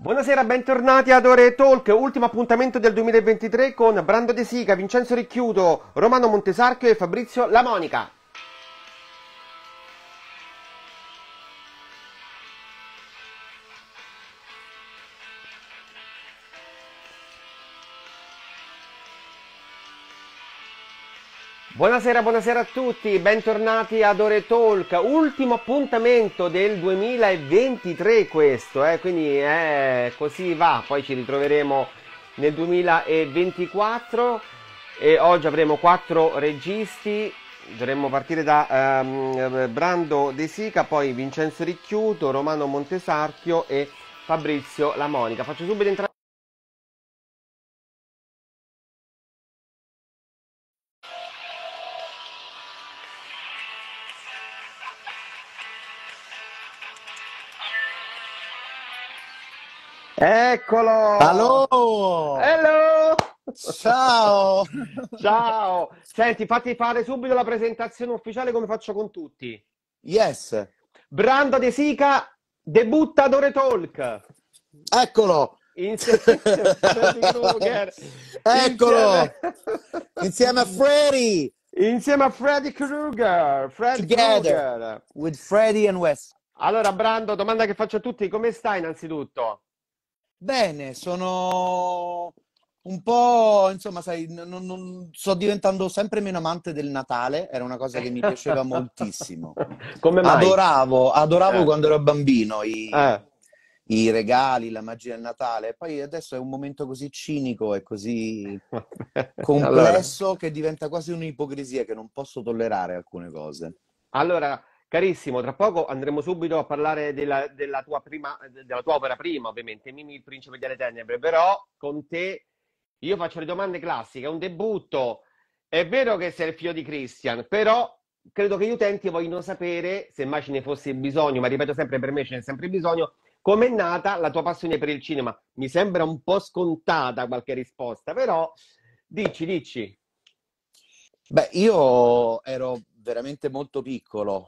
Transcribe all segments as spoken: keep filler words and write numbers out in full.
Buonasera, bentornati ad Ore Talk, ultimo appuntamento del duemilaventitré con Brando De Sica, Vincenzo Ricchiuto, Romano Montesarchio e Fabrizio La Monica. Buonasera, buonasera a tutti, bentornati ad Ore Talk, ultimo appuntamento del duemilaventitré questo, eh, quindi eh, così va, poi ci ritroveremo nel duemilaventiquattro e oggi avremo quattro registi, dovremmo partire da ehm, Brando De Sica, poi Vincenzo Ricchiuto, Romano Montesarchio e Fabrizio La Monica. Faccio subito entrare. Eccolo! Allo! Hello! Ciao! Ciao! Senti, fatti fare subito la presentazione ufficiale come faccio con tutti. Yes, Brando De Sica debutta ad Ore Talk. eccolo! Insieme a Freddy Krueger. Insieme... Eccolo! Insieme a Freddy! Insieme a Freddy Krueger. Fred Together Krueger. with Freddy and Wes. Allora, Brando, domanda che faccio a tutti. Come stai innanzitutto? Bene, sono un po', insomma, sai, non, non- non- sto diventando sempre meno amante del Natale, era una cosa che mi piaceva moltissimo. Come mai? Adoravo, adoravo Eh, quando ero bambino i, eh. i regali, la magia del Natale. Poi adesso è un momento così cinico e così Allora, complesso che diventa quasi un'ipocrisia che non posso tollerare alcune cose. allora, carissimo, tra poco andremo subito a parlare della, della tua prima, della tua opera prima, ovviamente, Mimi il principe delle tenebre, però con te io faccio le domande classiche, è un debutto, è vero che sei il figlio di Christian, però credo che gli utenti vogliono sapere, se mai ce ne fosse bisogno, ma ripeto sempre, per me ce n'è sempre bisogno, com'è nata la tua passione per il cinema? Mi sembra un po' scontata qualche risposta, però dici, dici. Beh, io ero veramente molto piccolo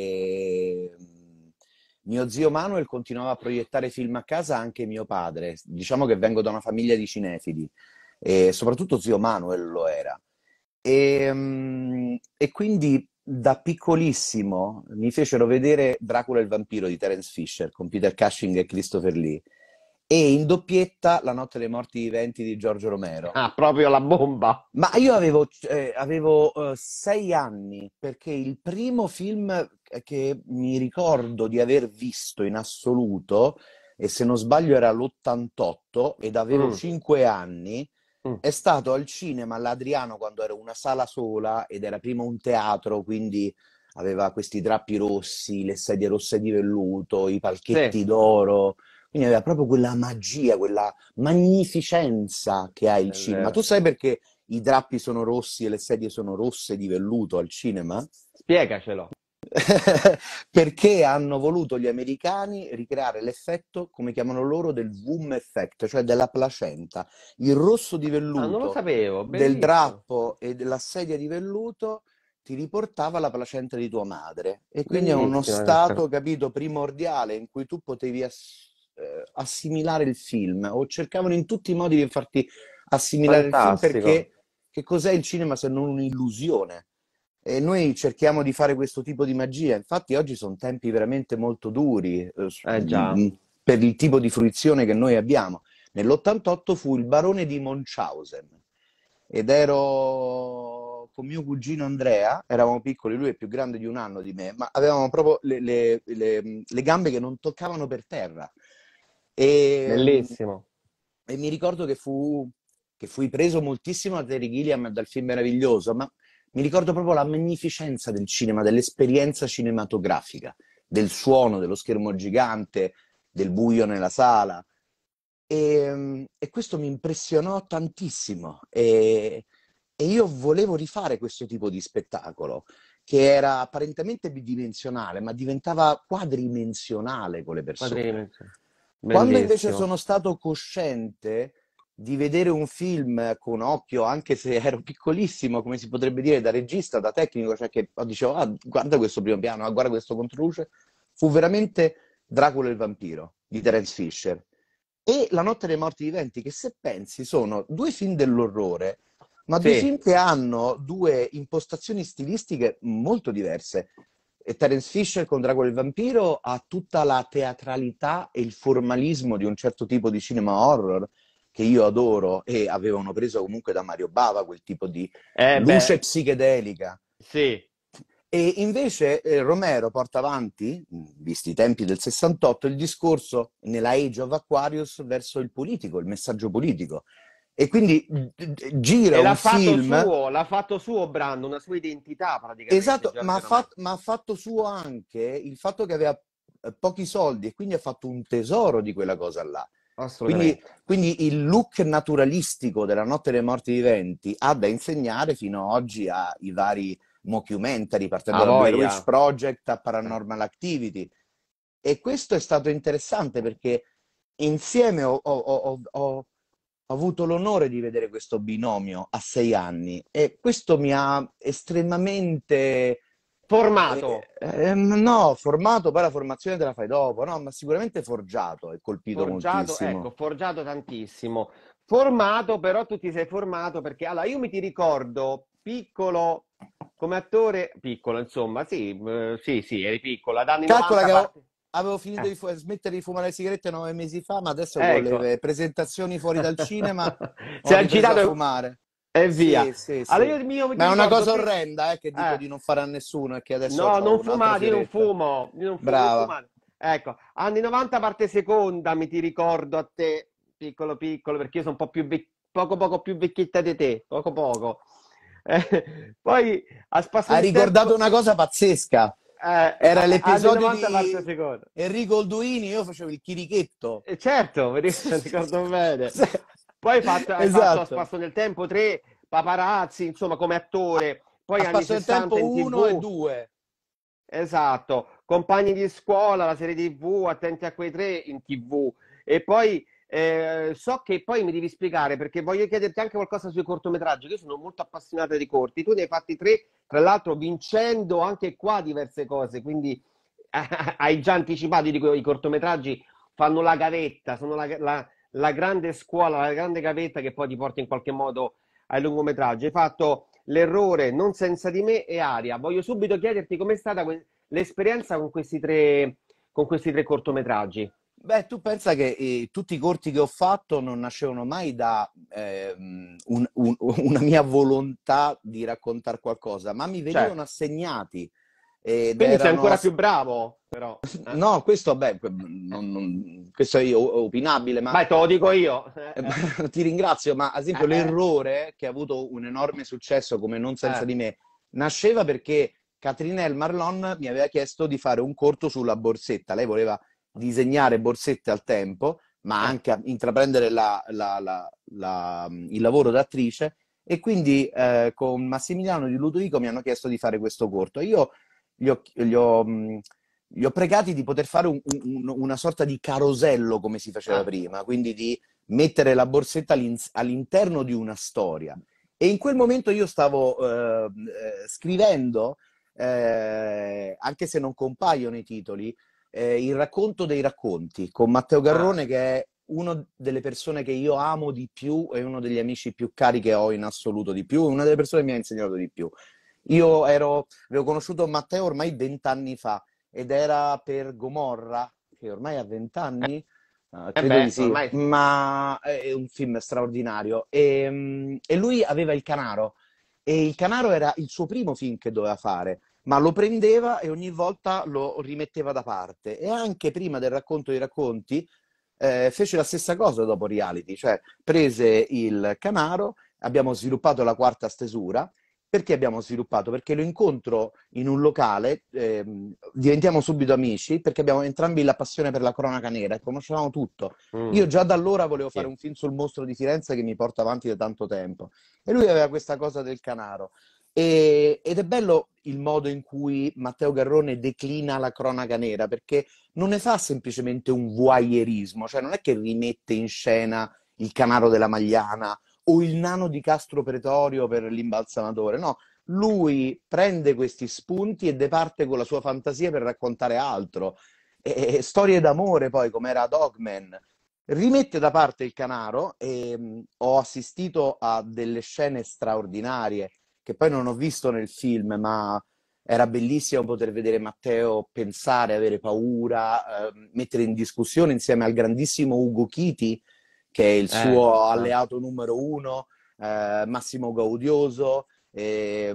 e mm, mio zio Manuel continuava a proiettare film a casa, anche mio padre. Diciamo che vengo da una famiglia di cinefili e soprattutto zio Manuel lo era. E, mm, e quindi da piccolissimo mi fecero vedere Dracula e il vampiro di Terence Fisher con Peter Cushing e Christopher Lee e in doppietta La notte dei morti viventi di Giorgio Romero. Ah, proprio la bomba. Ma io avevo, eh, avevo eh, sei anni perché il primo film che mi ricordo di aver visto in assoluto, e se non sbaglio era l'ottantotto ed avevo Mm, cinque anni, mm. è stato al cinema all'Adriano quando era una sala sola ed era prima un teatro, quindi aveva questi drappi rossi, le sedie rosse di velluto, i Sì, palchetti d'oro. Quindi aveva proprio quella magia, quella magnificenza che ha il è cinema. Tu vero. sai perché i drappi sono rossi e le sedie sono rosse di velluto al cinema? Spiegacelo. Perché hanno voluto gli americani ricreare l'effetto, come chiamano loro, del boom effect, cioè della placenta. Il rosso di Ah, non lo velluto sapevo, del bellissimo. drappo e della sedia di velluto ti riportava la placenta di tua madre. E quindi è uno Bellissima questa. stato, capito, primordiale in cui tu potevi ass- eh, assimilare il film, o cercavano in tutti i modi di farti assimilare il film Fantastico. perché che cos'è il cinema se non un'illusione? E noi cerchiamo di fare questo tipo di magia. Infatti, oggi sono tempi veramente molto duri, eh, s- Eh già. mh, per il tipo di fruizione che noi abbiamo. Nell'ottantotto fu il barone di Munchausen ed ero con mio cugino Andrea, eravamo piccoli, lui è più grande di un anno di me, ma avevamo proprio le, le- le- le gambe che non toccavano per terra. E, Bellissimo. e mi ricordo che, fu, che fui preso moltissimo da Terry Gilliam dal film meraviglioso, ma mi ricordo proprio la magnificenza del cinema, dell'esperienza cinematografica, del suono, dello schermo gigante, del buio nella sala. E, e questo mi impressionò tantissimo. E, e io volevo rifare questo tipo di spettacolo, che era apparentemente bidimensionale, ma diventava quadridimensionale con le persone. Quadridimensionale. Quando invece Bellissimo. sono stato cosciente di vedere un film con occhio, anche se ero piccolissimo, come si potrebbe dire, da regista, da tecnico, cioè che dicevo, ah, guarda questo primo piano, ah, guarda questo controluce, fu veramente Dracula e il vampiro di Terence Fisher. e La notte dei morti viventi, che se pensi sono due film dell'orrore, ma due Sì. film che hanno due impostazioni stilistiche molto diverse. E Terence Fisher con Drago il vampiro ha tutta la teatralità e il formalismo di un certo tipo di cinema horror che io adoro e avevano preso comunque da Mario Bava, quel tipo di Eh luce beh, psichedelica. sì. E invece eh, Romero porta avanti, mh, visti i tempi del sessantotto, il discorso nella Age of Aquarius verso il politico, il messaggio politico. E quindi d- d- gira E l'ha un fatto film. suo, l'ha fatto suo Brando, una sua identità praticamente, Esatto, ma Giorgio ha Romero. fat- ma ha fatto suo anche il fatto che aveva eh, pochi soldi e quindi ha fatto un tesoro di quella cosa là. Quindi, Assolutamente. quindi il look naturalistico della Notte dei Morti Viventi ha da insegnare fino ad oggi ai vari mockumentary, partendo A da Blair Witch voglia. Project a Eh. Paranormal Activity. E questo è stato interessante perché insieme ho, ho- ho- ho- ho avuto l'onore di vedere questo binomio a sei anni e questo mi ha estremamente, eh, Formato, ehm, no, formato, poi la formazione te la fai dopo, no, ma sicuramente forgiato e colpito forgiato, ecco, moltissimo. forgiato tantissimo. Formato, però tu ti sei formato perché, allora, io mi ti ricordo piccolo come attore, piccolo, insomma, sì, eh, sì, sì, eri piccolo, ad anni Calcola novanta che avevo, parte... avevo finito Eh, di fu- smettere di fumare le sigarette nove mesi fa, ma adesso con ecco. le presentazioni fuori dal cinema Si ho è ripreso a agitato fumare. e, e via. Sì, sì, Allora sì. io, io Ma ti è una ricordo, cosa pi- orrenda, eh, che dico eh, di non fare a nessuno e che adesso no, ho non un'altra fumate, io non fioretta. fumo, io non fumo, non Brava. fumate. Ecco, anni novanta parte seconda, mi ti ricordo a te, piccolo piccolo, perché io sono un po' più vec- poco poco più vecchietta di te, poco poco. Eh, poi a spasso Hai del ricordato tempo, una cosa pazzesca. eh, Era a- anni l'episodio novanta parte di seconda. Enrico Olduini, io facevo il chirichetto. Eh, certo, mi ri- ricordo bene. Sì. Poi hai fatto, hai fatto a Esatto. spasso del tempo tre paparazzi, insomma, come attore. Poi A anni spasso del sessanta tempo in uno e T V. due. Esatto, compagni di scuola, la serie T V, attenti a quei tre in T V. E poi eh, so che poi mi devi spiegare perché voglio chiederti anche qualcosa sui cortometraggi, che io sono molto appassionata di corti. Tu ne hai fatti tre, tra l'altro vincendo anche qua diverse cose, quindi hai già anticipato, dico, i cortometraggi fanno la gavetta, sono la, la- la grande scuola, la grande gavetta che poi ti porta in qualche modo ai lungometraggi. Hai fatto L'errore, Non senza di me e Aria. Voglio subito chiederti com'è stata que- l'esperienza con questi tre, con questi tre cortometraggi. Beh, tu pensa che eh, tutti i corti che ho fatto non nascevano mai da ehm, un- un- una mia volontà di raccontare qualcosa, ma mi venivano Certo. assegnati ed Quindi sei erano... ancora ass- più bravo, però. Eh? No, questo, beh, non- non- questo è io- opinabile, ma Vai, te lo dico io. eh, Eh, ti ringrazio, ma ad esempio eh, eh, l'errore che ha avuto un enorme successo come Non senza eh, di me nasceva perché Catrinelle Marlon mi aveva chiesto di fare un corto sulla borsetta. Lei voleva disegnare borsette al tempo, ma eh. anche a- intraprendere la- la- la- la- il lavoro d'attrice. E quindi eh, con Massimiliano di Ludovico mi hanno chiesto di fare questo corto. Io gli ho, gli ho, mh, li ho pregati di poter fare un- un- una sorta di carosello come si faceva Ah, prima, quindi di mettere la borsetta all'in- all'interno di una storia. E in quel momento io stavo eh, eh, scrivendo, eh, anche se non compaiono i titoli, eh, il racconto dei racconti con Matteo ah. Garrone, che è una delle persone che io amo di più e uno degli amici più cari che ho in assoluto di più, una delle persone che mi ha insegnato di più. Io ero, avevo conosciuto Matteo ormai vent'anni fa ed era per Gomorra, che ormai ha vent'anni, uh, E credo di beh, sì, ormai ma è un film straordinario. E, mm, e lui aveva Il Canaro, e Il Canaro era il suo primo film che doveva fare, ma lo prendeva e ogni volta lo rimetteva da parte. E anche prima del racconto dei racconti, eh, fece la stessa cosa dopo Reality, cioè prese Il Canaro, abbiamo sviluppato la quarta stesura. Perché abbiamo sviluppato? Perché lo incontro in un locale, ehm, diventiamo subito amici, perché abbiamo entrambi la passione per la cronaca nera e conoscevamo tutto. Io mm, già da allora volevo fare sì. un film sul mostro di Firenze che mi porta avanti da tanto tempo. E lui aveva questa cosa del Canaro. E- ed è bello il modo in cui Matteo Garrone declina la cronaca nera, perché non ne fa semplicemente un voyeurismo, cioè non è che rimette in scena il Canaro della Magliana o il nano di Castro Pretorio per l'imbalsamatore. No, lui prende questi spunti e departe con la sua fantasia per raccontare altro. E, e storie d'amore, poi, come era Dogman. rimette da parte il Canaro e mh, ho assistito a delle scene straordinarie che poi non ho visto nel film, ma era bellissimo poter vedere Matteo pensare, avere paura, eh, mettere in discussione insieme al grandissimo Ugo Chiti, che è il Eh, suo ma- alleato numero uno, eh, Massimo Gaudioso, e,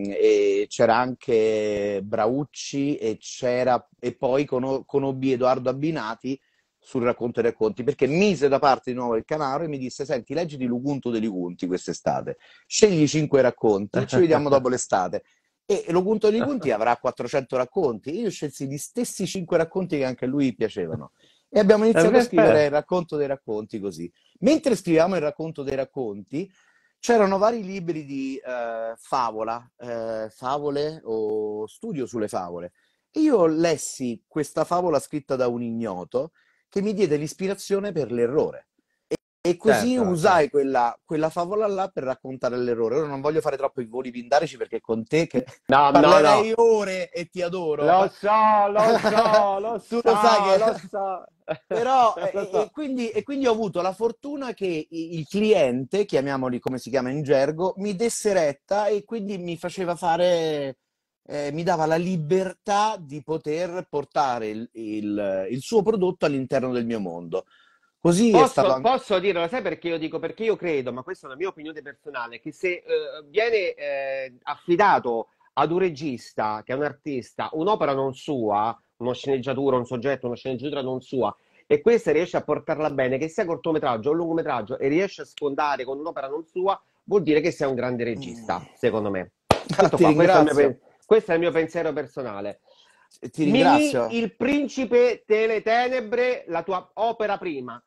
e c'era anche Braucci e, c'era, e poi con, conobbi Edoardo Abbinati sul racconto dei racconti, perché mise da parte di nuovo il Canaro e mi disse: senti, leggiti Lugunto dei Ligunti quest'estate, scegli cinque racconti, ci vediamo dopo l'estate. E Logunto dei Ligunti avrà quattrocento racconti. Io scelsi gli stessi cinque racconti che anche a lui piacevano. E abbiamo Eh, iniziato a scrivere il perfetto. racconto dei racconti così. Mentre scriviamo il racconto dei racconti, c'erano vari libri di eh, favola, eh, favole o studio sulle favole. E io lessi questa favola scritta da un ignoto che mi diede l'ispirazione per l'errore. E così Certo, usai certo. quella, quella favola là per raccontare l'errore. Ora non voglio fare troppo i voli pindarici perché con te che No, no, parlerei no. ore e ti adoro. Lo so, lo so, lo Tu lo sai so, che... lo so. Però, Lo e, e so. quindi, e quindi ho avuto la fortuna che i- il cliente, chiamiamoli come si chiama in gergo, mi desse retta e quindi mi faceva fare, eh, mi dava la libertà di poter portare il, il- il suo prodotto all'interno del mio mondo. Così è stato Posso, anche... posso dirlo, lo sai perché io dico? Perché io credo, ma questa è una mia opinione personale, che se eh, viene eh, affidato ad un regista, che è un artista, un'opera non sua, una sceneggiatura, un soggetto, una sceneggiatura non sua, e questa riesce a portarla bene, che sia cortometraggio o lungometraggio, e riesce a sfondare con un'opera non sua, vuol dire che sei un grande regista, secondo me. Ah, Tutto ti qua, questo è il mio, ringrazio, pen- questo è il mio pensiero personale. ti Mimì, ringrazio. il principe delle tenebre, la tua opera prima.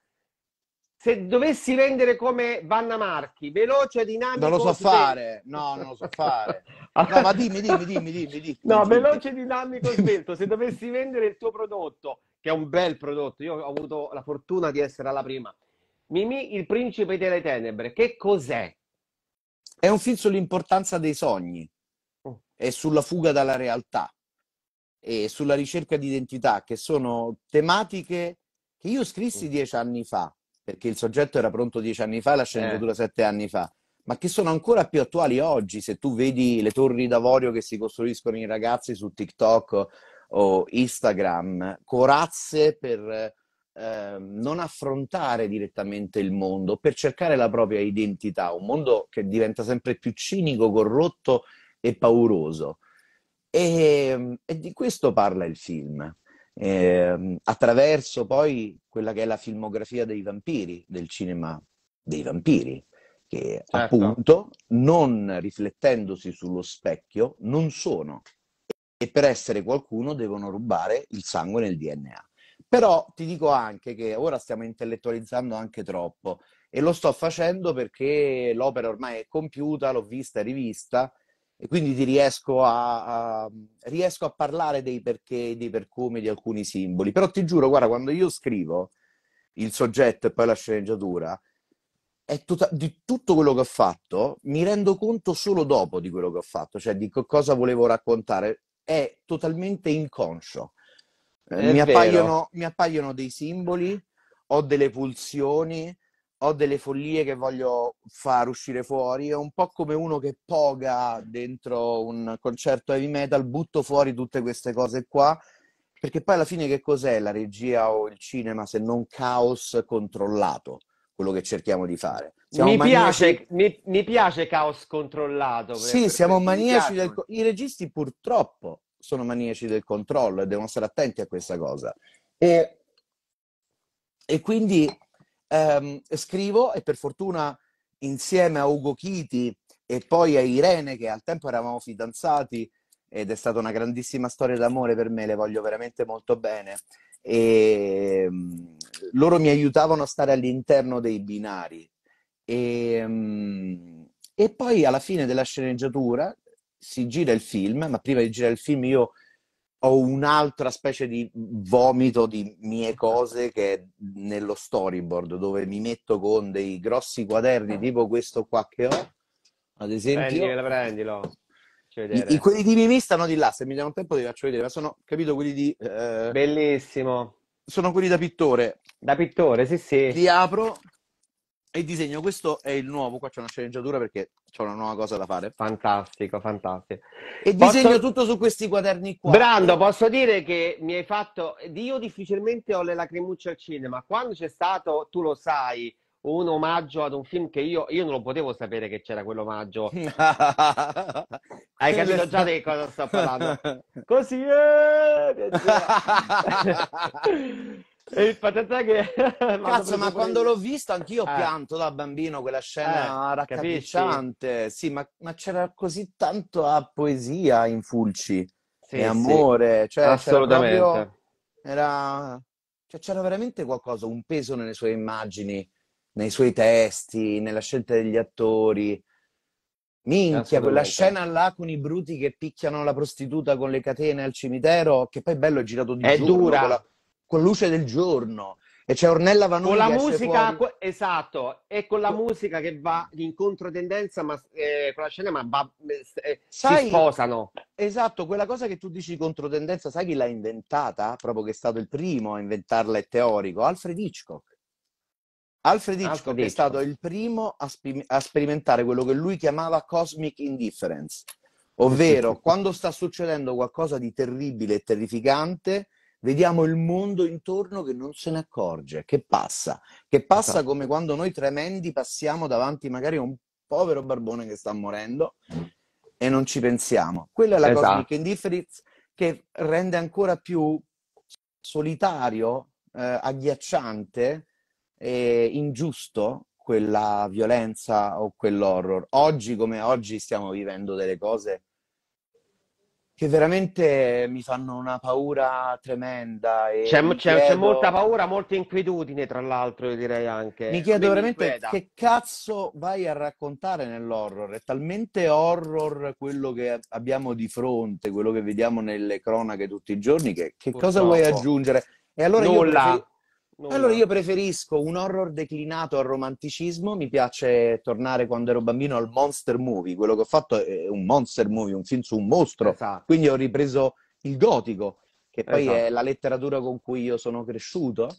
Se dovessi vendere come Vanna Marchi, veloce, Non lo dinamico, so svelto. fare. No, non lo so fare. No, ma dimmi, dimmi, dimmi, dimmi, dimmi, No, dimmi. veloce, dinamico, svelto. Se dovessi vendere il tuo prodotto, che è un bel prodotto, io ho avuto la fortuna di essere alla prima. Mimì, il principe delle tenebre, che cos'è? È un film sull'importanza dei sogni e sulla fuga dalla realtà e sulla ricerca di identità, che sono tematiche che io scrissi dieci anni fa, perché il soggetto era pronto dieci anni fa e la Eh, sceneggiatura sette anni fa, ma che sono ancora più attuali oggi. Se tu vedi le torri d'avorio che si costruiscono i ragazzi su TikTok o Instagram, corazze per eh, non affrontare direttamente il mondo, per cercare la propria identità, un mondo che diventa sempre più cinico, corrotto e pauroso. E, e di questo parla il film, eh, attraverso poi quella che è la filmografia dei vampiri, del cinema dei vampiri, che certo. appunto, non riflettendosi sullo specchio, non sono. E per essere qualcuno devono rubare il sangue nel D N A. Però ti dico anche che ora stiamo intellettualizzando anche troppo e lo sto facendo perché l'opera ormai è compiuta, l'ho vista e rivista e quindi ti riesco a, a- riesco a parlare dei perché, dei per come di alcuni simboli. Però ti giuro, guarda, quando io scrivo il soggetto e poi la sceneggiatura, è tota- di tutto quello che ho fatto, mi rendo conto solo dopo di quello che ho fatto, cioè di co- cosa volevo raccontare. È totalmente inconscio. Eh, È mi vero. appaiono, mi appaiono dei simboli, ho delle pulsioni, ho delle follie che voglio far uscire fuori. È un po' come uno che poga dentro un concerto heavy metal, butto fuori tutte queste cose qua, perché poi alla fine che cos'è la regia o il cinema se non caos controllato, quello che cerchiamo di fare? Siamo Mi maniaci. piace, mi, mi piace Caos controllato, per- Sì, per- siamo per- mi maniaci piace. del... co- I registi purtroppo sono maniaci del controllo e devono stare attenti a questa cosa. E, e quindi ehm, scrivo e per fortuna insieme a Ugo Chiti e poi a Irene, che al tempo eravamo fidanzati ed è stata una grandissima storia d'amore per me, le voglio veramente molto bene. E mm, loro mi aiutavano a stare all'interno dei binari. E, mm, e poi alla fine della sceneggiatura si gira il film, ma prima di girare il film io ho un'altra specie di vomito di mie cose che è nello storyboard, dove mi metto con dei grossi quaderni tipo questo qua che ho, ad esempio. Prendilo, prendilo. Faccio I, i- vedere. quelli di Mimì stanno di là, se mi danno tempo ti faccio vedere, ma sono, capito, quelli di... eh, Bellissimo. sono quelli da pittore. Da pittore, sì, sì. Li apro e disegno. Questo è il nuovo. Qua c'è una sceneggiatura perché c'è una nuova cosa da fare. Fantastico, fantastico. E disegno Posso... tutto su questi quaderni qua. Brando, E posso dire che mi hai fatto... Io difficilmente ho le lacrimucce al cinema. Quando c'è stato, tu lo sai, un omaggio ad un film che io, io non lo potevo sapere che c'era quell'omaggio. Hai Quello è capito già sta- di cosa sto parlando? Così, eh, piaceva. E il patatà che mi hanno Cazzo, preso ma pure quando io. l'ho vista anch'io ho Eh, pianto da bambino, quella eh, scena capisci? raccapricciante. Sì, ma, ma c'era così tanto a poesia in Fulci e Sì, sì, amore, cioè c'era proprio, assolutamente. era, cioè, c'era veramente qualcosa, un peso nelle sue immagini, nei suoi testi, nella scelta degli attori. Minchia, quella Assolutamente. scena là con i bruti che picchiano la prostituta con le catene al cimitero, che poi è bello, è girato di È giorno, con dura. la con luce del giorno. E c'è Ornella Con Vanoni la che esce musica, fuori. que- esatto, e con la Co- musica che va in controtendenza ma, eh, con la scena, ma va- eh, si Sai, sposano. esatto, quella cosa che tu dici controtendenza, sai chi l'ha inventata? Proprio che è stato il primo a inventarla, è teorico, Alfred Hitchcock. Alfred Alfred Hitchcock è stato Hitchcock. il primo a, spi- a sperimentare quello che lui chiamava cosmic indifference, ovvero quando sta succedendo qualcosa di terribile e terrificante, vediamo il mondo intorno che non se ne accorge, che passa, che passa Esatto. come quando noi tremendi passiamo davanti magari a un povero barbone che sta morendo e non ci pensiamo. Quella è la cosmic Esatto. indifference che rende ancora più solitario, eh, agghiacciante e ingiusto quella violenza o quell'horror. Oggi come oggi stiamo vivendo delle cose che veramente mi fanno una paura tremenda e C'è mi c'è- c'è molta chiedo, paura, molta inquietudine, tra l'altro, io direi mi anche. A chiedo me mi veramente inquieta. che cazzo vai a raccontare nell'horror. È talmente horror quello che abbiamo di fronte, quello che vediamo nelle cronache tutti i giorni, che, che cosa vuoi Purtroppo. aggiungere? E allora io preferisco Nulla. Allora io Nulla. preferisco un horror declinato al romanticismo, mi piace tornare quando ero bambino al monster movie, quello che ho fatto è un monster movie, un film su un mostro, Esatto. quindi ho ripreso il gotico, che poi è Esatto. la letteratura con cui io sono cresciuto,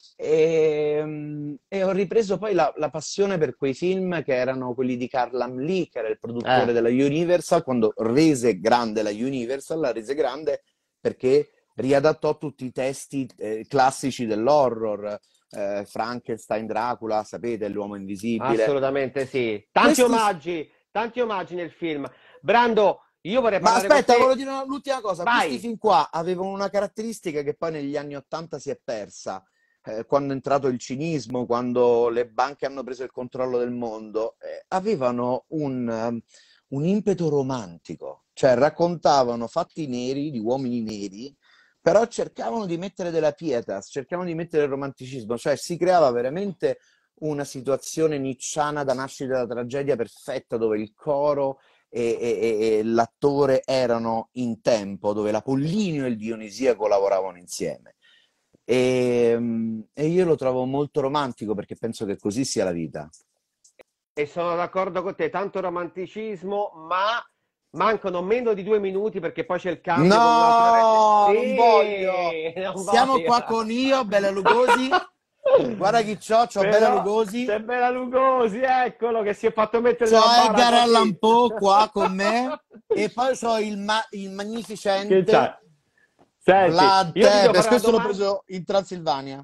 e, e ho ripreso poi la, la passione per quei film che erano quelli di Carl Lee, che era il Eh, produttore della Universal, quando rese grande la Universal, la rese grande perché riadattò tutti i testi eh, classici dell'horror, eh, Frankenstein, Dracula, sapete, l'uomo invisibile. assolutamente sì. Tanti Questi... omaggi, tanti omaggi nel film. Brando, io vorrei Ma parlare con aspetta, volevo te. dire una- l'ultima cosa. Questi Vai. film qua avevano una caratteristica che poi negli anni Ottanta si è persa. Eh, quando è entrato il cinismo, quando le banche hanno preso il controllo del mondo, eh, avevano un, um, un impeto romantico, cioè raccontavano fatti neri di uomini neri, però cercavano di mettere della pietas, cercavano di mettere il romanticismo, cioè si creava veramente una situazione nicciana da nascita della tragedia perfetta dove il coro e, e- e l'attore erano in tempo, dove l'Apollinio e il Dionisiaco lavoravano insieme. E, mm, e io lo trovo molto romantico perché penso che così sia la vita. E sono d'accordo con te, tanto romanticismo, ma mancano meno di due minuti perché poi c'è il cambio con un altro regista. No, non voglio! Sì, non Siamo voglio. qua con io, Bella Lugosi. Guarda chi c'ho, c'ho Bella Però Lugosi. c'è Bela Lugosi, eccolo che si è fatto mettere C'ho nella bara Edgar Allan così. Poe qua con me. E poi c'ho il, ma- il Che c'hai? magnificente Senti, Vlad io ti devo Tepes. fare una Questo l'ho domanda. preso in Transilvania.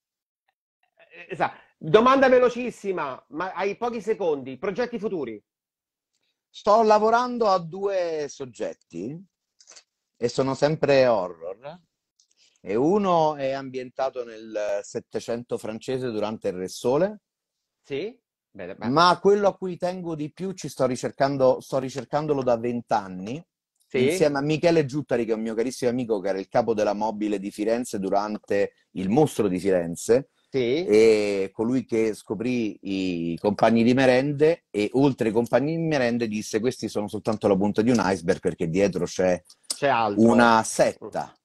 Esatto. Domanda velocissima, ma hai pochi secondi. Progetti futuri? Sto lavorando a due soggetti e sono sempre horror. E uno è ambientato nel Settecento francese durante il Re Sole, Sì? Bene, beh. ma quello a cui tengo di più ci sto ricercando, sto ricercandolo da vent'anni, Sì? insieme a Michele Giuttari, che è un mio carissimo amico, che era il capo della mobile di Firenze durante il Mostro di Firenze, Sì? e colui che scoprì i compagni di merende e oltre ai compagni di merende disse questi sono soltanto la punta di un iceberg perché dietro c'è C'è altro? una setta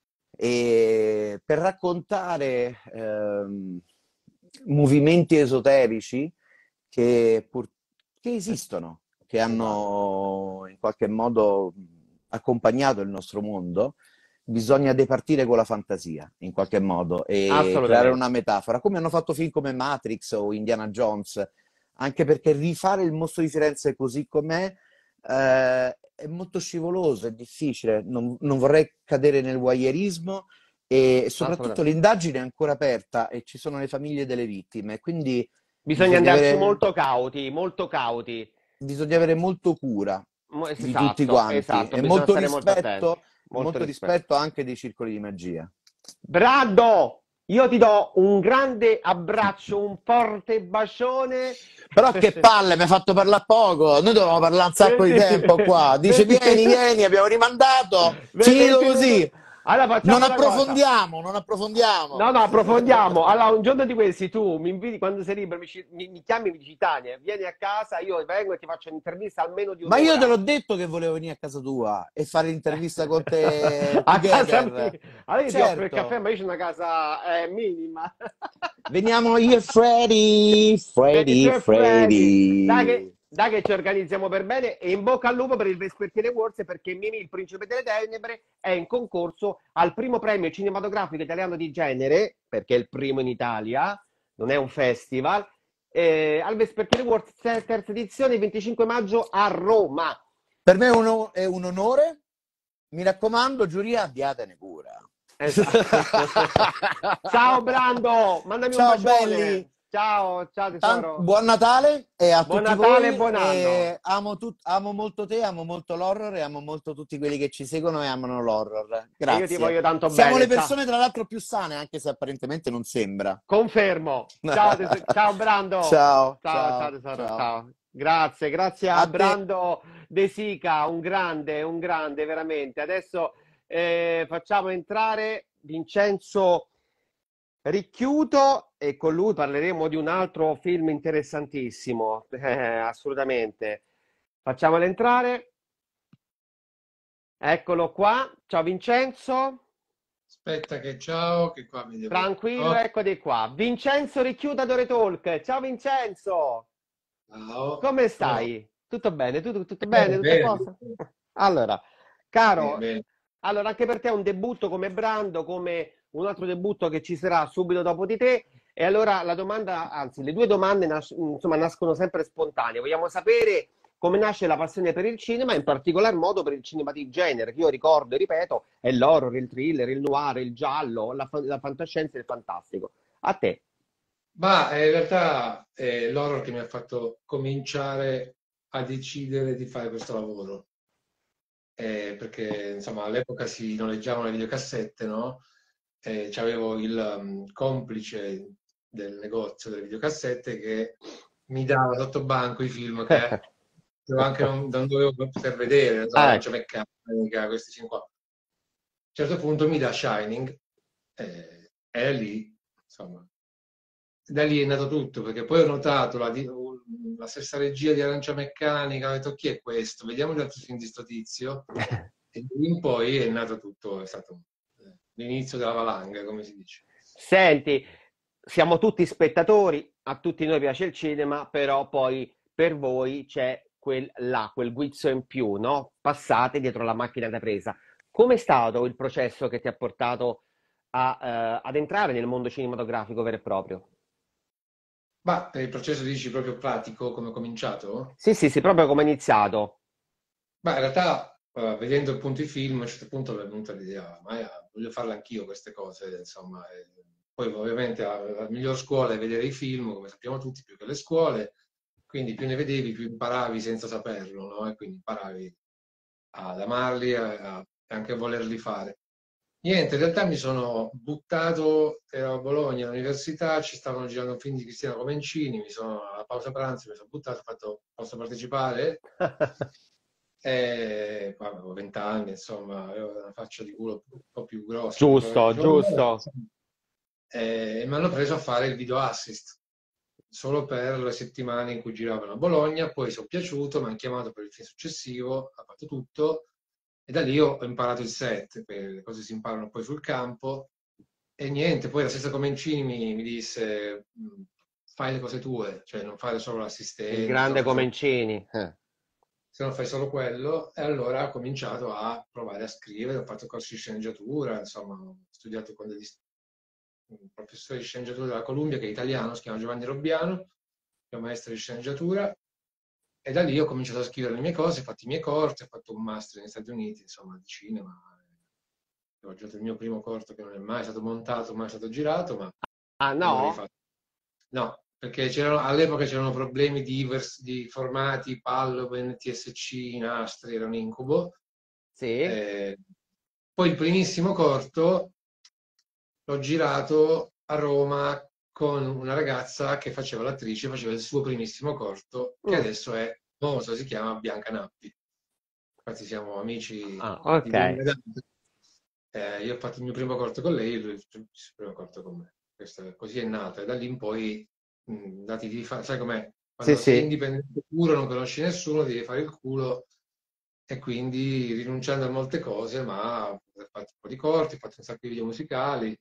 e per raccontare ehm, movimenti esoterici che, pur- che esistono, che Esatto. hanno in qualche modo accompagnato il nostro mondo bisogna departire con la fantasia, in qualche modo, e creare Assolutamente. una metafora, come hanno fatto film come Matrix o Indiana Jones, anche perché rifare il mostro di Firenze così com'è eh, è molto scivoloso, è difficile, non, non vorrei cadere nel voyeurismo e soprattutto Assolutamente. l'indagine è ancora aperta e ci sono le famiglie delle vittime, quindi Bisogna bisogna andarci avere, molto cauti, molto cauti. bisogna avere molto cura Mo- di tutti Esatto, quanti esatto, e bisogna molto stare molto attenti. rispetto, Molto molto rispetto. rispetto anche dei circoli di magia. Brando, io ti do un grande abbraccio, un forte bacione. Però che palle, mi ha fatto parlare poco. Noi dovevamo parlare un sacco di venti, tempo qua. Dice venti, vieni, vieni, abbiamo rimandato. Finito venti minuti. così. Allora Non facciamo una cosa. approfondiamo, non approfondiamo. No, no, approfondiamo. Allora, un giorno di questi tu mi inviti quando sei libero, mi, ci- mi- mi chiami e mi dici Tania, vieni a casa, io vengo e ti faccio un'intervista almeno di Ma io te un'ora. l'ho detto che volevo venire a casa tua e fare l'intervista con te A casa mia. together. Allora io ti offro il caffè, Certo. ma io c'ho una casa eh, minima. Veniamo io e Freddy, Beh, tu Freddy, e Freddy, dai Freddy. che, dai che ci organizziamo per bene e in bocca al lupo per il Vespertine Awards perché Mimi, il principe delle tenebre, è in concorso al primo premio cinematografico italiano di genere, perché è il primo in Italia, non è un festival, eh, al Vespertine Awards te- terza edizione, il venticinque maggio a Roma. Per me è un, è un onore. Mi raccomando, giuria, abbiatene cura. Esatto. Ciao Brando, mandami un Ciao belli, bacione. Ciao, ciao Tan- tesoro. buon Natale e a Buon tutti Natale e voi. buon anno. E amo, tut- amo molto te, amo molto l'horror e amo molto tutti quelli che ci seguono e amano l'horror. E io ti Grazie. voglio tanto Siamo le bene. Ciao. persone, tra l'altro, più sane, anche se apparentemente non sembra. Confermo. Ciao, tes- ciao Brando. Ciao, Ciao, ciao ciao, tesoro. ciao. Ciao. Grazie, grazie A a te. Brando De Sica, un grande, un grande, veramente. Adesso eh, facciamo entrare Vincenzo Ricchiuto e con lui parleremo di un altro film interessantissimo. Eh, assolutamente. Facciamolo entrare. Eccolo qua. Ciao Vincenzo. Aspetta che ciao, che qua mi devo... Tranquillo, Oh, eccoti qua. Vincenzo Ricchiuta Dore Talk. Ciao Vincenzo. ciao. Come Oh, stai? Tutto bene? Tutto, tutto bene? bene, Tutto a bene, posto? Allora, caro, bene, bene. allora anche per te è un debutto come Brando, come un altro debutto che ci sarà subito dopo di te. E allora la domanda, anzi, le due domande nas- insomma, nascono sempre spontanee. Vogliamo sapere come nasce la passione per il cinema, in particolar modo per il cinema di genere, che io ricordo e ripeto, è l'horror, il thriller, il noir, il giallo, la, fa- la fantascienza e il fantastico. A te. Ma eh, in realtà è l'horror che mi ha fatto cominciare a decidere di fare questo lavoro. Eh, perché insomma all'epoca si noleggiavano le videocassette, no? E c'avevo il um, complice del negozio delle videocassette che mi dava sotto banco i film che io anche non, non dovevo poter vedere, non so, Ah, Arancia ecco. Meccanica, questi film qua. A un certo punto mi dà Shining, eh, e lì, insomma, da lì è nato tutto, perché poi ho notato la, di- la stessa regia di Arancia Meccanica, ho detto chi è questo? Vediamo gli altri film di sto tizio, e di lì in poi è nato tutto, è stato eh, l'inizio della valanga, come si dice. Senti, siamo tutti spettatori, a tutti noi piace il cinema, però poi per voi c'è quel là, quel guizzo in più, no? Passate dietro la macchina da presa. Com'è stato il processo che ti ha portato a, eh, ad entrare nel mondo cinematografico vero e proprio? Ma per il processo dici proprio pratico, come ho cominciato? Sì, sì, sì, proprio come è iniziato. Ma in realtà, eh, vedendo appunto i film, a un certo punto mi è venuta l'idea, ma eh, voglio farle anch'io queste cose, insomma. E poi ovviamente la, la miglior scuola è vedere i film, come sappiamo tutti, più che le scuole, quindi più ne vedevi, più imparavi senza saperlo, no? E quindi imparavi ad amarli e a- e anche a volerli fare. Niente, in realtà mi sono buttato, ero a Bologna all'università, ci stavano girando un film di Cristiano Comencini, mi sono alla pausa pranzo, mi sono buttato, ho fatto, posso partecipare? E poi avevo venti anni, insomma, avevo una faccia di culo un po' più grossa di quello Giusto, che ho ora, giusto. insomma. E mi hanno preso a fare il video assist solo per le settimane in cui giravano a Bologna, poi sono piaciuto, mi hanno chiamato per il film successivo, ha fatto tutto e da lì ho imparato il set, perché le cose si imparano poi sul campo e niente, poi la stessa Comencini mi, mi disse "Mh, fai le cose tue, cioè non fare solo Il l'assistente, grande solo- solo-". Comencini. Eh. se non fai solo quello, e allora ho cominciato a provare a scrivere, ho fatto corsi di sceneggiatura, insomma, ho studiato con degli, un professore di sceneggiatura della Columbia che è italiano, si chiama Giovanni Robbiano, che è un maestro di sceneggiatura, e da lì ho cominciato a scrivere le mie cose, ho fatto i miei corti, ho fatto un master negli Stati Uniti, insomma, di cinema. Ho girato il mio primo corto che non è mai stato montato, mai stato girato, ma Ah, poi l'ho no? rifatto. No, perché c'erano, all'epoca c'erano problemi di, vers- di formati, PAL, N T S C, nastri, era un incubo. Sì? Eh, poi il primissimo corto l'ho girato a Roma con una ragazza che faceva l'attrice, faceva il suo primissimo corto, che Mm. adesso è famoso, si chiama Bianca Nappi. Infatti siamo amici Ah, di ok. lunga data. Eh, io ho fatto il mio primo corto con lei, lui il suo primo corto con me. Questo, così è nata, e da lì in poi, mh, dati di fare, sai com'è? Sì, Quando sei sì. indipendente puro, non conosci nessuno, devi fare il culo, e quindi rinunciando a molte cose, ma ho fatto un po' di corti, ho fatto un sacco di video musicali,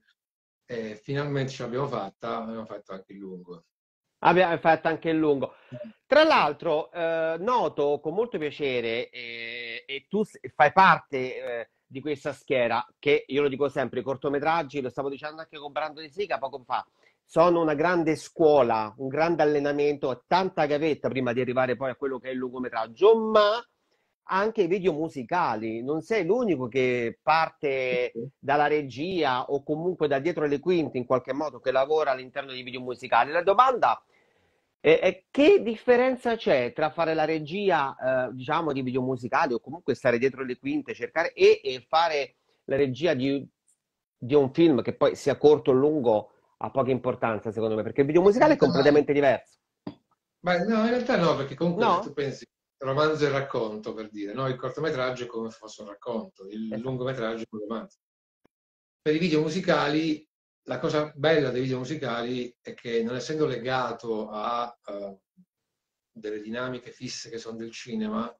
e finalmente ce l'abbiamo fatta, abbiamo fatto anche il lungo. Abbiamo fatto anche il lungo. Tra Sì. l'altro, eh, noto con molto piacere, eh, e tu s- fai parte, eh, di questa schiera, che io lo dico sempre, i cortometraggi, lo stavo dicendo anche con Brando di Sica poco fa, sono una grande scuola, un grande allenamento, tanta gavetta prima di arrivare poi a quello che è il lungometraggio, ma anche i video musicali. Non sei l'unico che parte dalla regia o comunque da dietro le quinte in qualche modo che lavora all'interno di video musicali. La domanda è, è che differenza c'è tra fare la regia, eh, diciamo, di video musicali o comunque stare dietro le quinte, cercare e, e fare la regia di, di un film che poi sia corto o lungo ha poca importanza secondo me, perché il video musicale è completamente diverso. Ma no, in realtà no, perché comunque se tu No? pensi romanzo e racconto, per dire, no? Il cortometraggio è come se fosse un racconto, il Esatto. lungometraggio è un romanzo. Per i video musicali, la cosa bella dei video musicali è che non essendo legato a uh, delle dinamiche fisse che sono del cinema,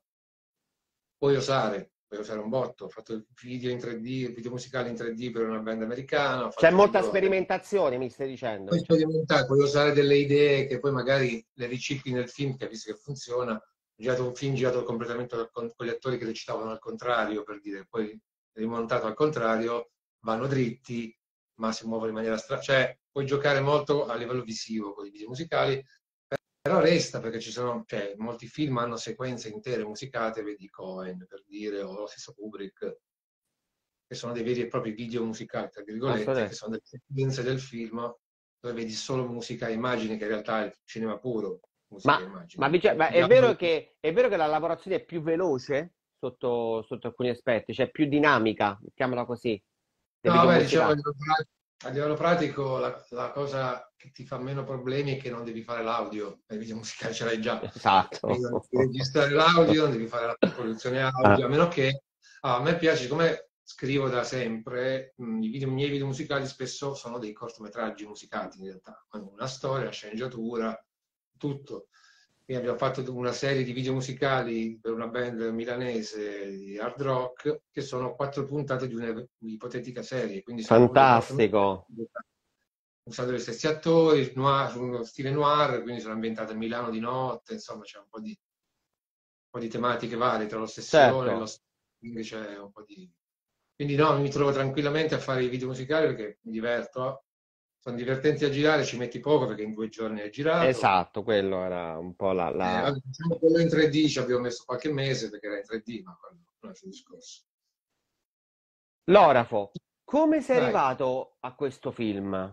puoi osare, puoi osare un botto. Ho fatto video in tre D, video musicali in tre D per una band americana, ho C'è fatto molta video... sperimentazione, mi stai dicendo, Puoi diciamo. sperimentare, puoi usare delle idee che poi magari le ricicli nel film, capisci che funziona. Ho girato un film girato completamente con, con gli attori che recitavano al contrario, per dire, poi rimontato al contrario, vanno dritti, ma si muovono in maniera strana. Cioè, puoi giocare molto a livello visivo con i video musicali, però resta perché ci sono, cioè, molti film hanno sequenze intere musicate, vedi Cohen, per dire, o lo stesso Kubrick, che sono dei veri e propri video musicali, tra virgolette, che Assolutamente. sono delle sequenze del film dove vedi solo musica e immagini, che in realtà è il cinema puro, musica Ma, e ma, immagini. dice- ma è vero Dialoghi. che, è vero che la lavorazione è più veloce sotto, sotto alcuni aspetti, cioè più dinamica, mettiamola così, dei No, video beh, diciamo, a musicali. livello pratico, a livello pratico la, la cosa che ti fa meno problemi è che non devi fare l'audio, i video musicali ce l'hai già. Quindi Esatto. non devi registrare l'audio, non devi fare la produzione audio, Ah, a meno che... ah, a me piace, siccome scrivo da sempre, mh, i, video- i miei video musicali spesso sono dei cortometraggi musicati in realtà, hanno una storia, una sceneggiatura, tutto. Quindi abbiamo fatto una serie di video musicali per una band milanese di hard rock che sono quattro puntate di un'ipotetica serie, quindi sono pure dei cortometraggi fantastico. usando gli stessi attori, noir, su uno stile noir, quindi sono ambientate a Milano di notte, insomma c'è un po' di, un po' di tematiche varie tra l'ossessione, lo Certo. stalking, c'è un po' di... Quindi no, mi trovo tranquillamente a fare i video musicali perché mi diverto, sono divertenti a girare, ci metti poco perché in due giorni hai girato. Esatto, quello era un po' la, Eh, la- vabbè, diciamo quello in tre D ci abbiamo messo qualche mese perché era in tre D, ma quello non è un altro discorso. l'orafo. Come sei Dai. arrivato a questo film?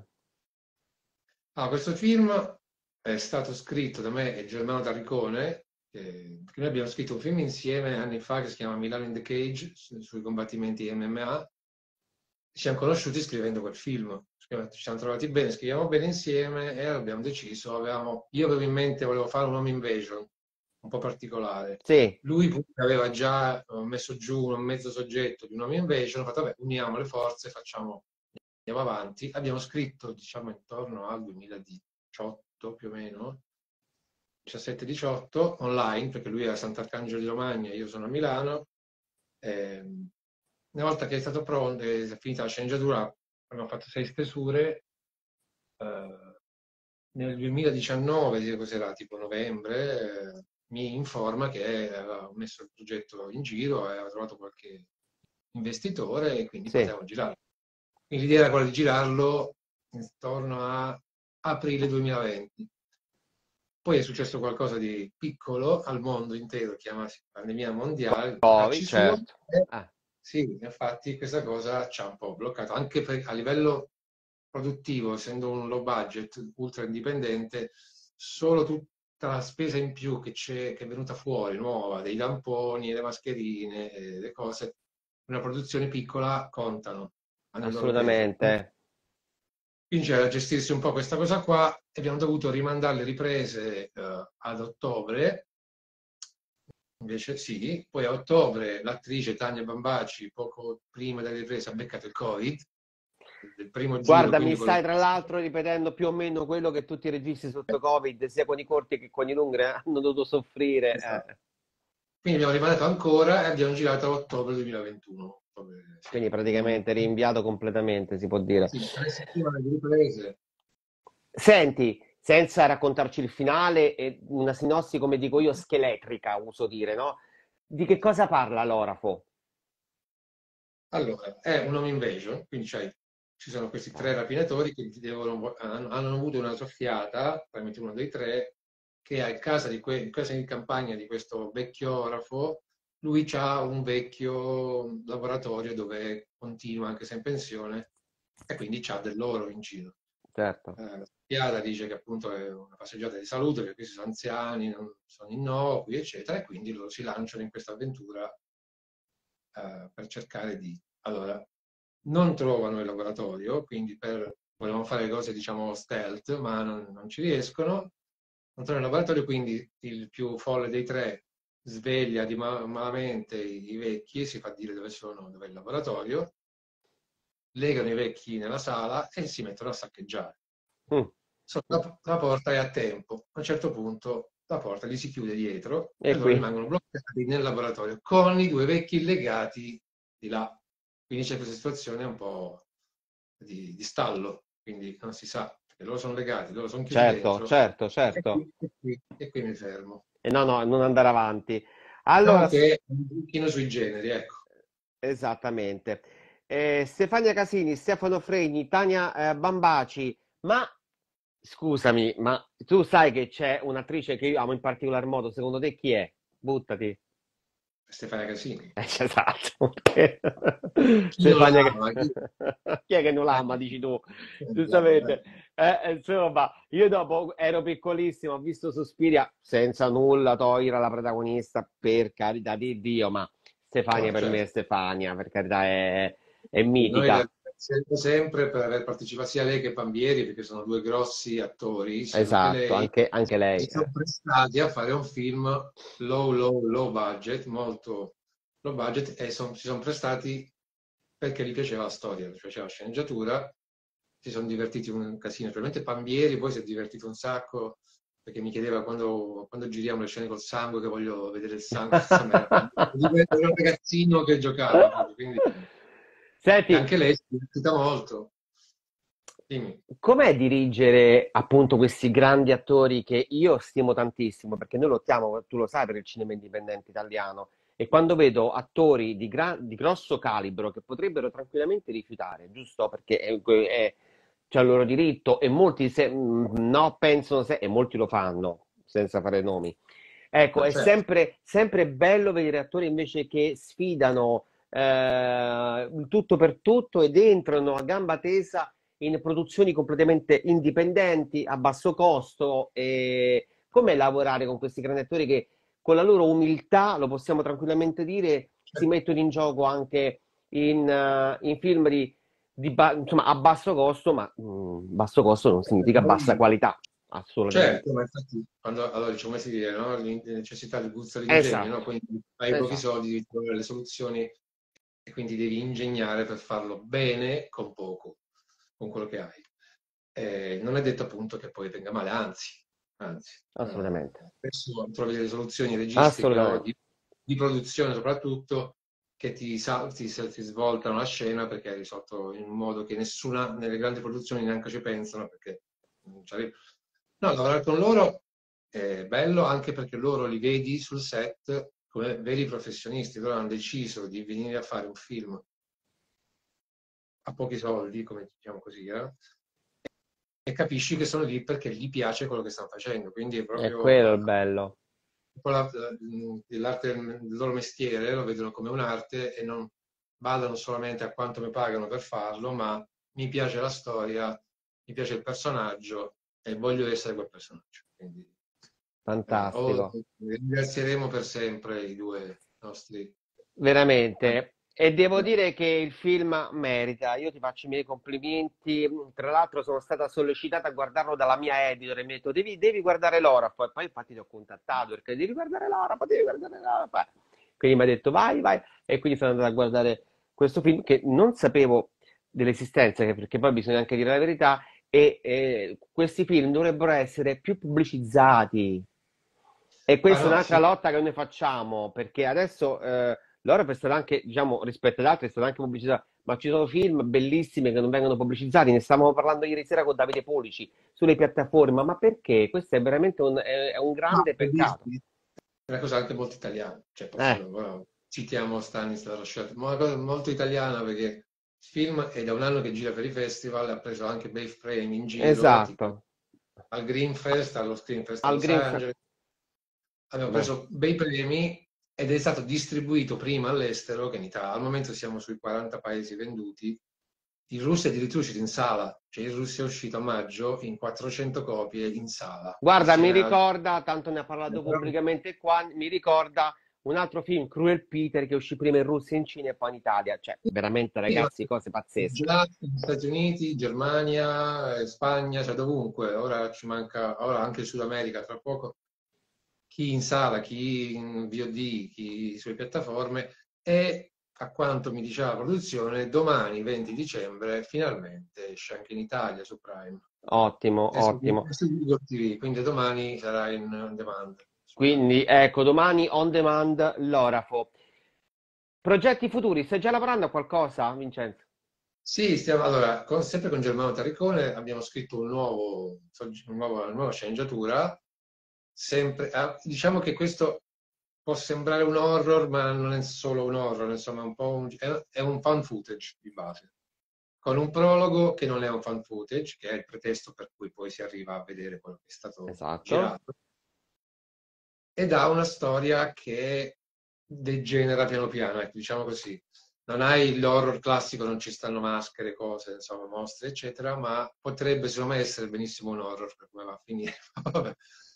Ah, questo film è stato scritto da me e Germano Tarricone, che, che noi abbiamo scritto un film insieme anni fa che si chiama Milano in the Cage, su- sui combattimenti M M A. Ci siamo conosciuti scrivendo quel film, ci siamo trovati bene, scriviamo bene insieme e abbiamo deciso, avevamo, io avevo in mente, volevo fare un home invasion un po' particolare. Sì, Lui aveva già messo giù un mezzo soggetto di un home invasion, ho fatto, vabbè, uniamo le forze, facciamo, andiamo avanti. Abbiamo scritto, diciamo, intorno al duemiladiciotto più o meno, diciassette diciotto, online, perché lui è a Sant'Arcangelo di Romagna, io sono a Milano. Eh, una volta che è stato pronto, è finita la sceneggiatura, abbiamo fatto sei stesure. Eh, nel duemiladiciannove, cos'era, tipo novembre, mi informa che aveva messo il progetto in giro e aveva trovato qualche investitore e quindi Sì. potevamo girarlo. Quindi l'idea era quella di girarlo intorno a aprile duemilaventi. Poi è successo qualcosa di piccolo al mondo intero, chiamasi pandemia mondiale, Covid, bracci su, certo. e Ah, sì, infatti questa cosa ci ha un po' bloccato, anche per- a livello produttivo, essendo un low budget ultra indipendente, solo tutta la spesa in più che, c'è, che è venuta fuori, nuova, dei tamponi, le mascherine, eh, le cose, una produzione piccola contano, hanno il loro peso. assolutamente. Quindi c'era da gestirsi un po' questa cosa qua e abbiamo dovuto rimandare le riprese eh, ad ottobre, invece sì, poi a ottobre l'attrice Tania Bambaci, poco prima delle riprese, ha beccato il Covid, del primo giro, Guarda, mi quindi con le... stai tra l'altro ripetendo più o meno quello che tutti i registi sotto Covid, sia con i corti che con i lunghi, hanno dovuto soffrire. Esatto. eh. Quindi abbiamo rimandato ancora e abbiamo girato a ottobre duemilaventuno. Ottobre, sì. Quindi praticamente rinviato completamente, si può dire. Sì, tre settimane di riprese. Senti, senza raccontarci il finale, e una sinossi, come dico io, scheletrica, uso dire, no? Di che cosa parla l'orafo? Allora, è un home invasion, quindi c'hai- ci sono questi tre rapinatori che devono, hanno, hanno avuto una soffiata, tramite uno dei tre, che a casa di, que, in casa di campagna di questo vecchio orafo, lui ha un vecchio laboratorio dove continua, anche se è in pensione, e quindi c'ha dell'oro in giro. Certo, Eh, la soffiata dice che appunto è una passeggiata di salute, perché questi sono anziani, non sono innocui, eccetera, e quindi loro si lanciano in questa avventura eh, per cercare di... Allora, non trovano il laboratorio, quindi per, volevano fare le cose, diciamo, stealth, ma non, non ci riescono. Non trovano il laboratorio, quindi il più folle dei tre sveglia di ma- malamente i, i vecchi, si fa dire dove sono, dove è il laboratorio, legano i vecchi nella sala e si mettono a saccheggiare. Mm. So, la, la porta è a tempo. A un certo punto la porta gli si chiude dietro E e loro qui, rimangono bloccati nel laboratorio con i due vecchi legati di là. Quindi c'è questa situazione un po' di, di stallo, quindi non si sa, perché loro sono legati, loro sono chiusi certo, dentro. certo, E certo. qui, e qui, e qui mi fermo. E no, no, non andare avanti. Diciamo Allora, che è un pochino sui generi, ecco. esattamente. Eh, Stefania Casini, Stefano Fregni, Tania eh, Bambaci, ma scusami, ma tu sai che c'è un'attrice che io amo in particolar modo, secondo te chi è? Buttati. Stefania Casini. Eh, esatto. Perché- Chi non Stefania, l'ama? Chi... chi è che non Eh, l'ama, dici tu? chi non l'ama, Giustamente. eh. Eh, eh, insomma, io dopo ero piccolissimo, ho visto Suspiria senza nulla togliere alla protagonista, per carità di Dio, ma Stefania No, per me è certo. Stefania, per carità è, è Noi la mitica. ringraziamo sempre per aver partecipato sia lei che Pambieri, perché sono due grossi attori, sia lui che Esatto, lei, anche, anche lei. si sono eh. prestati a fare un film low, low, low budget, molto low budget, e son- si sono prestati perché gli piaceva la storia, gli piaceva la sceneggiatura, si sono divertiti un casino, probabilmente Pambieri poi si è divertito un sacco, perché mi chiedeva quando, quando giriamo le scene col sangue, che voglio vedere il sangue, insomma, era, era un ragazzino che giocava proprio, quindi... E Senti, anche lei si è divertita molto. Dimmi. com'è dirigere appunto questi grandi attori che io stimo tantissimo, perché noi lottiamo, tu lo sai, per il cinema indipendente italiano, e quando vedo attori di, gra- di grosso calibro che potrebbero tranquillamente rifiutare, giusto? Perché è, è- c'è il loro diritto e molti se- no, pensano se, e molti lo fanno, senza fare nomi. Ecco, Ah, è certo. sempre, sempre bello vedere attori invece che sfidano eh, il tutto per tutto ed entrano a gamba tesa in produzioni completamente indipendenti, a basso costo. E com'è lavorare con questi grandi attori che con la loro umiltà, lo possiamo tranquillamente dire, si Certo, mettono in gioco anche in, eh, in film di, di ba- insomma, a basso costo, ma mm, basso costo non significa bassa poi- qualità, assolutamente. certo, ma infatti, quando, allora, diciamo, come si dice, no? La necessità di buzzare di genio, no? Esatto, Quindi hai pochi esatto, soldi, devi trovare le soluzioni e quindi devi ingegnare per farlo bene con poco, con quello che hai. Eh, non è detto appunto che poi venga male, anzi, anzi, assolutamente, eh, spesso trovi delle soluzioni registiche o assolutamente. di, di produzione soprattutto che ti, sa- ti, ti svoltano la scena perché hai risolto in un modo che nessuna, nelle grandi produzioni neanche ci pensano perché non ci arri- No, lavorare con loro È bello anche perché loro li vedi sul set come veri professionisti, loro hanno deciso di venire a fare un film a pochi soldi, come diciamo così, eh? E capisci che sono lì perché gli piace quello che stanno facendo, quindi è È proprio quello la, il bello. la, l'arte del loro mestiere, lo vedono come un'arte e non badano solamente a quanto mi pagano per farlo, ma mi piace la storia, mi piace il personaggio e voglio essere quel personaggio. Quindi, eh, o, Fantastico. ringrazieremo per sempre i due nostri. Veramente. E devo dire che il film merita. Io ti faccio i miei complimenti. Tra l'altro sono stata sollecitata a guardarlo dalla mia editor e mi ha detto devi, devi guardare l'ora. Poi, poi infatti ti ho contattato perché devi guardare l'ora, poi devi guardare l'ora. Poi. Quindi mi ha detto vai, vai. E quindi sono andato a guardare questo film che non sapevo dell'esistenza, che- perché poi bisogna anche dire la verità. E eh, questi film dovrebbero essere più pubblicizzati. E Ah questa è no, un'altra sì. lotta che noi facciamo, perché adesso eh, loro per stare anche, diciamo, rispetto ad altri, sono anche pubblicizzati, ma ci sono film bellissimi che non vengono pubblicizzati. Ne stavamo parlando ieri sera con Davide Polici sulle piattaforme, ma perché? Questo è veramente un, è, è un No, grande per peccato. dirti, è una cosa anche molto italiana, cioè Eh, possiamo, ora citiamo Stanislas Lasciati, ma una cosa molto italiana perché il film è da un anno che gira per i festival, ha preso anche bei frame in giro, tipo esatto. al Greenfest, allo Screenfest a Al Los Green... F- Angeles, abbiamo Beh, preso bei premi ed è stato distribuito prima all'estero che in Italia. Al momento siamo sui quaranta paesi venduti. In Russia addirittura è uscito in sala, cioè in Russia è uscito a maggio in quattrocento copie in sala, guarda, mi insieme al... ricorda, tanto ne ha parlato pubblicamente qua, mi ricorda un altro film, Cruel Peter, che uscì prima in Russia, in Cina e poi in Italia. Cioè, veramente, Sì, ma ragazzi, cose pazzesche. già negli Stati Uniti, Germania, eh, Spagna, cioè dovunque, ora ci manca, ora anche il Sud America tra poco, chi in sala, chi in V O D, chi sulle piattaforme e a quanto mi diceva la produzione, domani venti dicembre finalmente esce anche in Italia su Prime Ottimo, e su, ottimo. e su Google T V, quindi domani sarà in on demand. Quindi, ecco, domani on demand l'Orafo. Progetti futuri, stai già lavorando a qualcosa, Vincenzo? Sì, stiamo, allora, con- sempre con Germano Tarricone abbiamo scritto un nuovo, un nuovo- una nuova sceneggiatura. Sempre, ah, diciamo che questo può sembrare un horror, ma non è solo un horror, insomma, è un po' un, è, è un fan footage di base, con un prologo che non è un fan footage, che è il pretesto per cui poi si arriva a vedere quello che è stato Esatto. girato, ed ha una storia che degenera piano piano, ecco, diciamo così. Non hai l'horror classico, non ci stanno maschere, cose, insomma, mostri, eccetera, ma potrebbe secondo me essere benissimo un horror per come va a finire. Vabbè,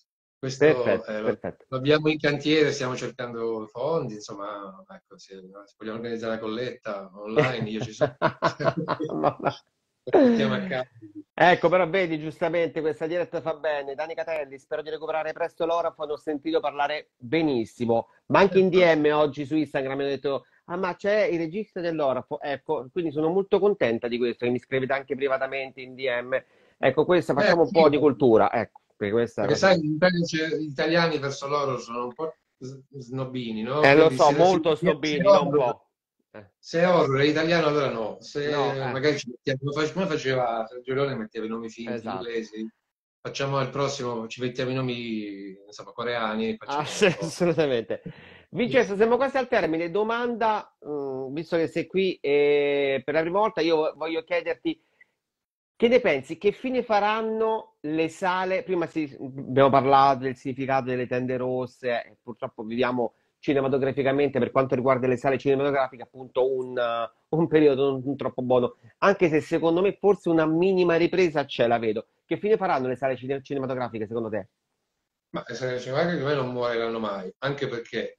questo Perfetto, eh, lo, perfetto. lo abbiamo in cantiere, stiamo cercando fondi, insomma, ecco, se, se vogliamo organizzare la colletta online, io ci sono. Vabbè. Mettiamo a caso. Ecco, però vedi, giustamente questa diretta fa bene. Dani Catelli, spero di recuperare presto l'Orafo, ne ho sentito parlare benissimo. Ma anche in D M oggi su Instagram mi hanno detto, ah ma c'è il regista dell'Orafo. Ecco, quindi sono molto contenta di questo, che mi scrivete anche privatamente in D M. Ecco, questa, Beh, facciamo un po' sì, di cultura. Ecco, perché questa è perché una cosa. sai, in Italia c'è- gli italiani verso loro sono un po' s- snobini, no? Eh, lo Quindi so, se, se, molto se è snobini, non un horror, po'. Eh, se è horror è italiano allora no, no, se eh, magari ci mettiamo, come face- come faceva Sergio Leone, metteva i nomi finti esatto. inglesi, facciamo il prossimo, ci mettiamo i nomi insomma, coreani e Ah, facciamo sì, un po'. assolutamente. Vincenzo, siamo quasi al termine. Domanda, mh, visto che sei qui eh, per la prima volta, io voglio chiederti che ne pensi? Che fine faranno le sale? Prima si- abbiamo parlato del significato delle tende rosse, e purtroppo viviamo cinematograficamente, per quanto riguarda le sale cinematografiche, appunto un, uh, un periodo non, non troppo buono, anche se secondo me forse una minima ripresa c'è, la vedo. Che fine faranno le sale cine- cinematografiche, secondo te? Ma se ci magari che me non moriranno mai, anche perché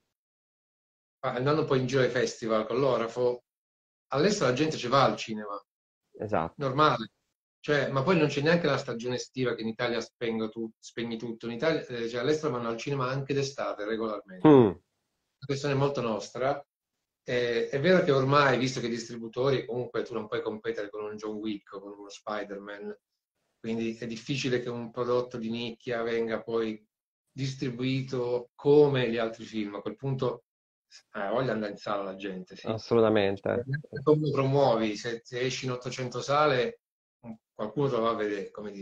ah, andando poi in giro ai festival con l'Orafo, all'estero la gente ci va al cinema, Esatto. normale. Cioè, ma poi non c'è neanche la stagione estiva che in Italia spengo tu- spegni tutto. In Italia, eh, cioè, all'estero vanno al cinema anche d'estate regolarmente. Mm. Una questione molto nostra. Eh, è vero che ormai, visto che i distributori, comunque tu non puoi competere con un John Wick o con uno Spider-Man, quindi è difficile che un prodotto di nicchia venga poi distribuito come gli altri film. A quel punto eh, voglia andare in sala la gente, sì. Assolutamente. Come lo promuovi? Se, se esci in ottocento sale, qualcuno te lo va a vedere, come dire.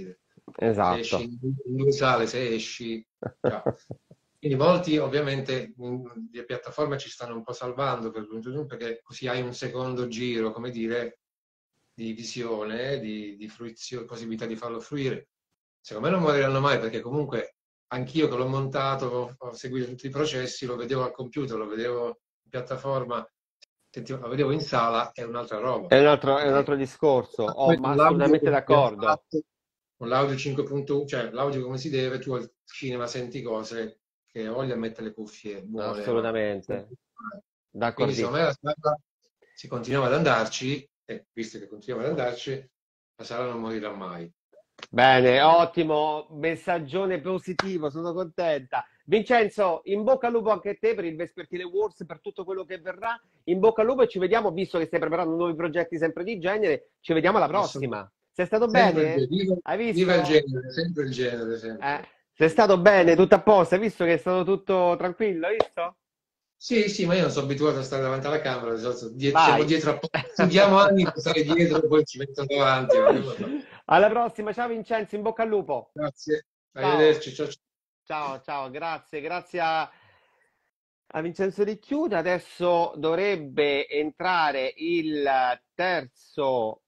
se esci Esatto. in due sale, se esci, già. Quindi molti ovviamente mh, le piattaforme ci stanno un po' salvando per, perché così hai un secondo giro, come dire, di visione, di, di fruizione, possibilità di farlo fruire. Secondo me non moriranno mai perché comunque anch'io che l'ho montato, ho, ho seguito tutti i processi, lo vedevo al computer, lo vedevo in piattaforma, sentivo, lo vedevo in sala, è un'altra roba. È un altro, è un Eh, altro discorso. Oh, poi ma con l'audio assolutamente che abbiamo d'accordo. fatto, con l'audio cinque punto uno, cioè l'audio come si deve, tu al cinema senti cose che ho voglia di mettere le cuffie buone, ma Assolutamente. quindi secondo me D'accordissimo. la strada, se continuiamo ad andarci, e visto che continuiamo ad andarci, la sala non morirà mai. Bene, ottimo, messaggione positivo, sono contenta. Vincenzo, in bocca al lupo anche a te per il Vespertile Wars, per tutto quello che verrà. In bocca al lupo e ci vediamo, visto che stai preparando nuovi progetti sempre di genere, ci vediamo alla Assolutamente. prossima. Sei stato Sempre il bene? genere, viva, Hai viva il visto? genere, sempre il genere, Eh, sempre. sei stato bene, tutto a posto, hai visto che è stato tutto tranquillo, hai visto? Sì, sì, ma io non sono abituato a stare davanti alla camera, di solito die- siamo Vai. dietro a poco. Studiamo anni per stare dietro e poi ci mettono davanti. Ma che vuoi fare? Alla prossima, ciao Vincenzo, in bocca al lupo. Grazie, Ciao, arrivederci, ciao ciao. ciao, ciao, grazie, grazie a, a Vincenzo Ricchiuta. Adesso dovrebbe entrare il terzo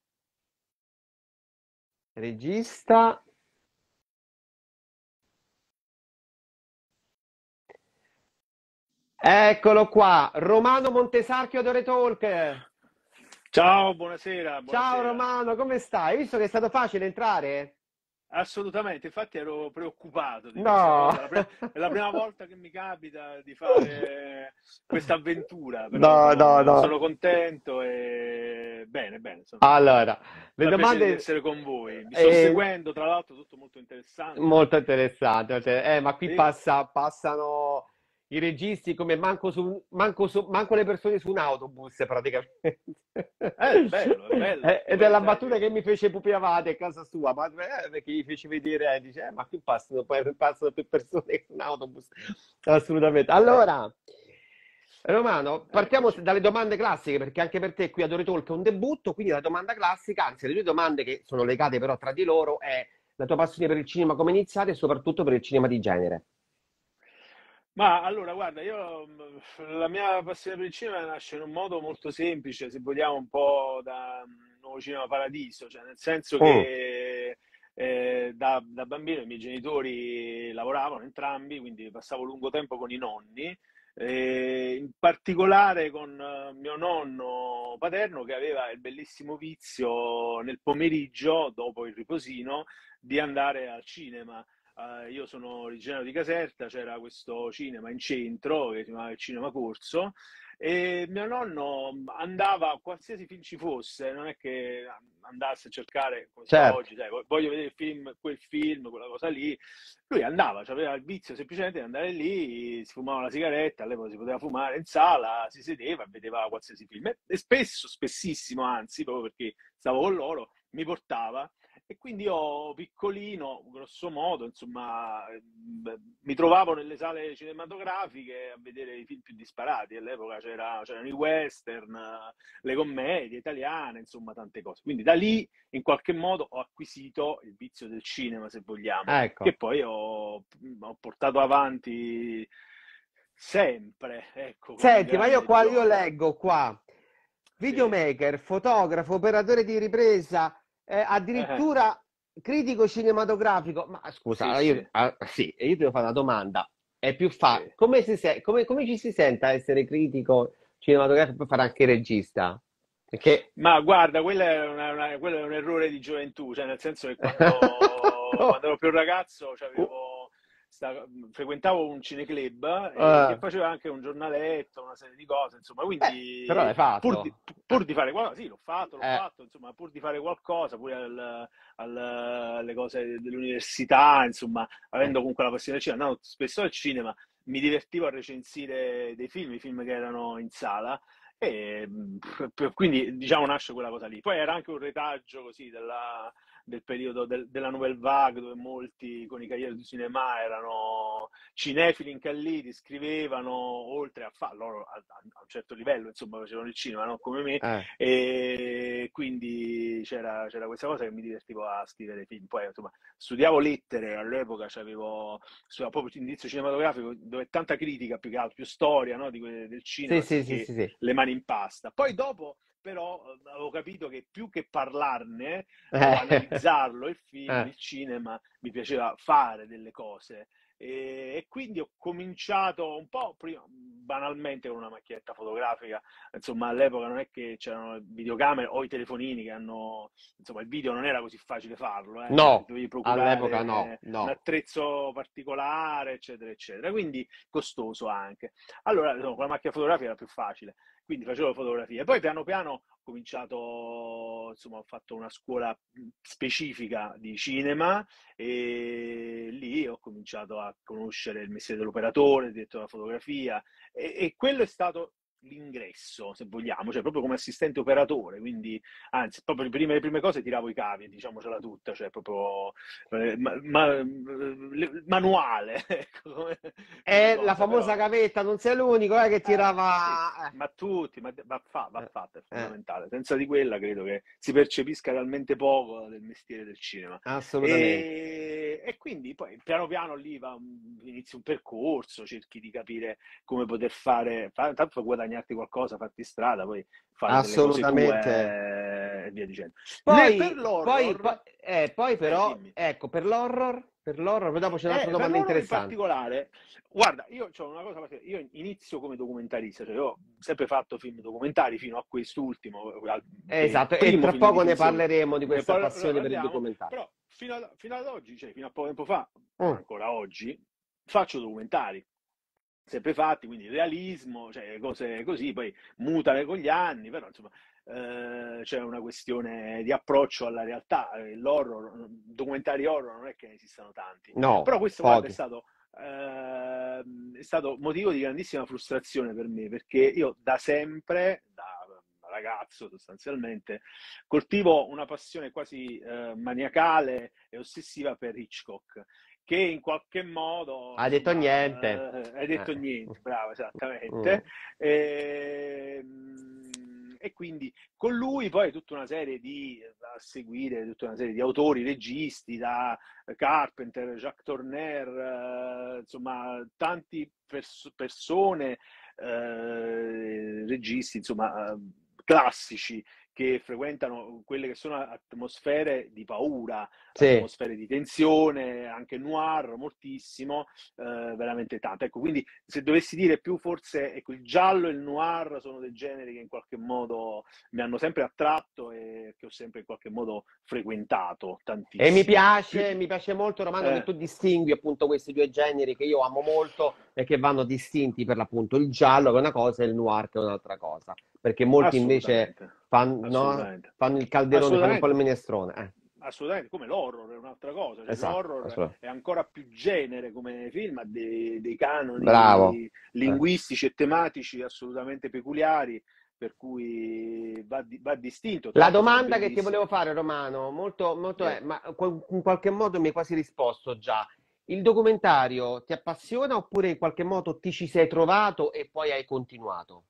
regista. Eccolo qua, Romano Montesarchio d'Ore Talk. Ciao, buonasera, Ciao buonasera. Romano, come stai? Hai visto che è stato facile entrare? Assolutamente, infatti ero preoccupato di questa No. cosa. La pre- È la prima volta che mi capita di fare questa avventura, però No, no, sono, no. sono contento e bene, bene, sono... Allora, le fa piacere di domande essere con voi. Vi sto eh, seguendo, tra l'altro, tutto molto interessante. molto interessanti, cioè, eh, ma qui Sì, passa, passano i registi come manco, su, manco, su, manco le persone su un autobus praticamente. è bello, è bello, Eh, perché Ed è poi, la sai, battuta io... che mi fece Pupi Avati a casa sua, ma eh, perché gli feci vedere, eh, dice, eh, ma qui passano, poi passano più persone su un autobus. Assolutamente. Allora, Romano, partiamo Eccoci. dalle domande classiche, perché anche per te qui ad Ore Talk è un debutto, quindi la domanda classica, anzi le due domande che sono legate però tra di loro, è la tua passione per il cinema come è iniziata e soprattutto per il cinema di genere. Ma allora, guarda, io mh, la mia passione per il cinema nasce in un modo molto semplice, se vogliamo, un po' da mh, Nuovo Cinema Paradiso, cioè nel senso Mm, che eh, da, da bambino i miei genitori lavoravano entrambi, quindi passavo lungo tempo con i nonni, e in particolare con eh, mio nonno paterno che aveva il bellissimo vizio nel pomeriggio, dopo il riposino, di andare al cinema. Eh, io sono originario di Caserta, c'era questo cinema in centro che si chiamava il Cinema Corso e mio nonno andava a qualsiasi film ci fosse, non è che andasse a cercare come si fa certo. oggi, sai, voglio vedere il film, quel film, quella cosa lì. Lui andava, cioè aveva il vizio semplicemente di andare lì, si fumava la sigaretta, all'epoca si poteva fumare in sala, si sedeva e vedeva qualsiasi film. E e spesso, spessissimo anzi, proprio perché stavo con loro, mi portava e quindi io, piccolino, grosso modo, insomma, ehm, mi trovavo nelle sale cinematografiche a vedere i film più disparati. All'epoca c'era, c'erano i western, eh, le commedie italiane, insomma, tante cose. Quindi da lì, in qualche modo, ho acquisito il vizio del cinema, se vogliamo, che Ecco. poi ho, ho portato avanti sempre, ecco, con Senti, ma io grande qua io gioia. leggo qua, Sì. videomaker, fotografo, operatore di ripresa, eh, Eh, addirittura critico cinematografico. Ma scusa, sì, allora sì, io, ah, sì, e io ti devo fare una domanda. È più sì. fa come, si se- come, come ci si sente a essere critico cinematografico e poi fare anche il regista? Perché... Ma guarda, quello è, una- una- quello è un errore di gioventù, cioè nel senso che quando, No. quando ero più ragazzo Uh, c'avevo- sta- frequentavo un cineclub e che eh, faceva anche un giornaletto, una serie di cose, insomma, beh, però quindi l'hai pur di, fatto. pur di fare qualcosa, sì, l'ho fatto, l'ho Eh, fatto, insomma, pur di fare qualcosa, pure al- al- alle cose dell'università, insomma, avendo eh, comunque la passione del cinema, andavo spesso al cinema, mi divertivo a recensire dei film, i film che erano in sala. E mh, quindi diciamo nasce quella cosa lì. Poi era anche un retaggio così della, del periodo del, della Nouvelle Vague, dove molti con i Cahiers du Cinéma erano cinefili incalliti, scrivevano, oltre a fare loro a, a un certo livello, insomma, facevano il cinema, non come me, Eh. e quindi c'era, c'era questa cosa che mi divertivo a scrivere film. Poi, insomma, studiavo lettere, all'epoca c'avevo proprio indizio cinematografico, dove è tanta critica, più che altro, più storia, no, di que- del cinema, Sì, sì, sì, che sì, sì. le mani in pasta. Poi dopo, però, eh, avevo capito che più che parlarne o Eh. analizzarlo, il film, Eh. il cinema, mi piaceva fare delle cose. E, e quindi ho cominciato un po' prima, banalmente, con una macchinetta fotografica. Insomma, all'epoca non è che c'erano videocamere o i telefonini che hanno, insomma, il video non era così facile farlo, eh. No, Dovevi all'epoca no, procurare un no. attrezzo particolare, eccetera, eccetera, quindi costoso anche. Allora, no, con la macchina fotografica era più facile, quindi facevo fotografie. Poi piano piano ho cominciato, insomma, ho fatto una scuola specifica di cinema e lì ho cominciato a conoscere il mestiere dell'operatore, il direttore della fotografia, e, e quello è stato l'ingresso, se vogliamo, cioè proprio come assistente operatore, quindi anzi, proprio le prime, le prime cose tiravo i cavi, diciamocela tutta, cioè proprio eh, ma, ma- le- manuale, ecco, come, come È la cosa, famosa però gavetta, non sei l'unico eh, che eh, sì, tirava... ma tutti, ma va, fa- va Eh, fatta, è eh, eh, fondamentale. Senza di quella credo che si percepisca talmente poco del mestiere del cinema. assolutamente. E, e quindi poi piano piano lì va un- inizi un percorso, cerchi di capire come poter fare, fa- tanto per guadagnarti qualcosa, farti strada, poi fare delle cose tue Assolutamente. eh, e via dicendo. Ne- per Poi, poi, poi, l'horror, eh, poi eh, però, dimmi. ecco, per l'horror, per l'horror, poi dopo c'è un'altra Eh, per domanda loro in interessante. particolare, guarda, io ho una cosa, particolare. Io inizio come documentarista, cioè io ho sempre fatto film documentari fino a quest'ultimo, al- Eh, che è il esatto, e primo tra film di poco ne finzione, parleremo di ne questa par- passione per il parliamo, documentario. però fino ad, fino ad oggi, cioè fino a poco tempo fa, ma Mm. ancora oggi, faccio documentari. Sempre fatti, quindi realismo, cioè cose così, poi mutano con gli anni, però insomma eh, c'è una questione di approccio alla realtà. Eh, L'horror, documentari horror non è che ne esistano tanti, No, però questo, guarda, è pochi. stato, ehm, è stato motivo di grandissima frustrazione per me, perché io da sempre, da ragazzo sostanzialmente, coltivo una passione quasi eh, maniacale e ossessiva per Hitchcock, che in qualche modo, Ha detto insomma, niente. eh, hai detto Eh. niente, bravo, Mm. esattamente. E, e quindi con lui poi tutta una serie di, da seguire, tutta una serie di autori, registi, da Carpenter, Jacques Tourneur, eh, insomma, tanti pers- persone, eh, registi, insomma, eh, classici, che frequentano quelle che sono atmosfere di paura, Sì, atmosfere di tensione, anche noir, moltissimo, eh, veramente tanto. Ecco, quindi se dovessi dire più, forse ecco, il giallo e il noir sono dei generi che in qualche modo mi hanno sempre attratto e che ho sempre in qualche modo frequentato e mi tantissimo. piace, Più, mi piace molto, Romano, che eh, tu distingui appunto questi due generi che io amo molto e che vanno distinti per l'appunto il giallo che è una cosa e il noir che è un'altra cosa, perché molti invece assolutamente, fanno, no, assolutamente, fanno il calderone, fanno un po' il assolutamente. minestrone. Eh, Assolutamente, come l'horror è un'altra cosa, cioè esatto, l'horror assolutamente. è ancora più genere come film, ha dei, dei Bravo. canoni Eh. linguistici e tematici assolutamente peculiari, per cui va, di- va distinto. Tra La l'altro sono domanda che ti volevo bellissimi. fare, Romano, molto, molto Eh, è, ma qu- in qualche modo mi hai quasi risposto già. Il documentario ti appassiona oppure in qualche modo ti ci sei trovato e poi hai continuato?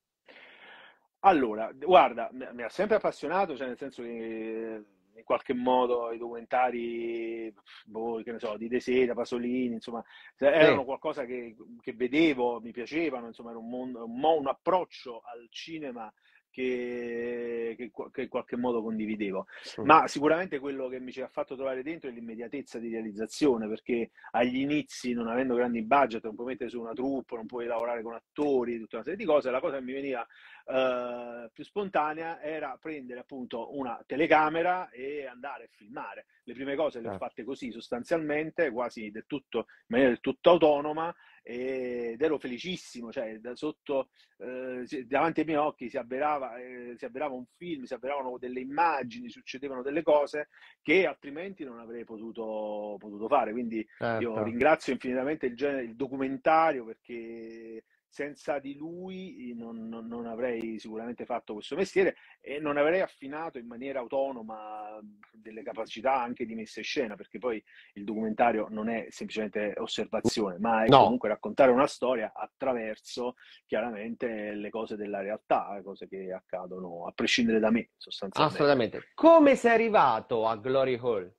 Allora, guarda, mi mi ha sempre appassionato, cioè nel senso che eh, in qualche modo i documentari, boh, che ne so, di De Seta, Pasolini, insomma, se- erano Sì, qualcosa che, che vedevo, mi piacevano, insomma, era un, mondo- un mo- un approccio al cinema che, che in che in qualche modo condividevo. mm, Ma sicuramente quello che mi ci ha fatto trovare dentro è l'immediatezza di realizzazione, perché agli inizi, non avendo grandi budget, non puoi mettere su una troupe, non puoi lavorare con attori, tutta una serie di cose, la cosa che mi veniva eh, più spontanea era prendere appunto una telecamera e andare a filmare. Le prime cose le ho certo. fatte così sostanzialmente, quasi del tutto, in maniera del tutto autonoma, ed ero felicissimo, cioè da sotto, eh, si- davanti ai miei occhi si avverava, eh, si avverava un film, si avveravano delle immagini, succedevano delle cose che altrimenti non avrei potuto, potuto fare. Quindi io Certo. ringrazio infinitamente il genere, il documentario, perché senza di lui non, non- non avrei sicuramente fatto questo mestiere e non avrei affinato in maniera autonoma delle capacità anche di messa in scena, perché poi il documentario non è semplicemente osservazione, ma è No, comunque raccontare una storia attraverso chiaramente le cose della realtà, cose che accadono a prescindere da me, sostanzialmente. assolutamente. Come sei arrivato a Glory Hall?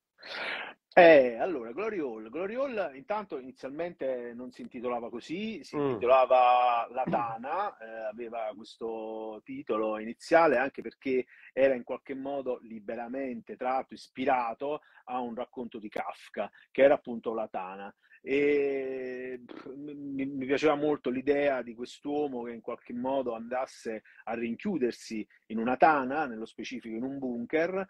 Eh, allora, Glory Hall. Glory Hall intanto inizialmente non si intitolava così, si Mm. intitolava La Tana, eh, aveva questo titolo iniziale anche perché era in qualche modo liberamente tratto, ispirato a un racconto di Kafka, che era appunto La Tana. E pff, mi, mi piaceva molto l'idea di quest'uomo che in qualche modo andasse a rinchiudersi in una tana, nello specifico in un bunker,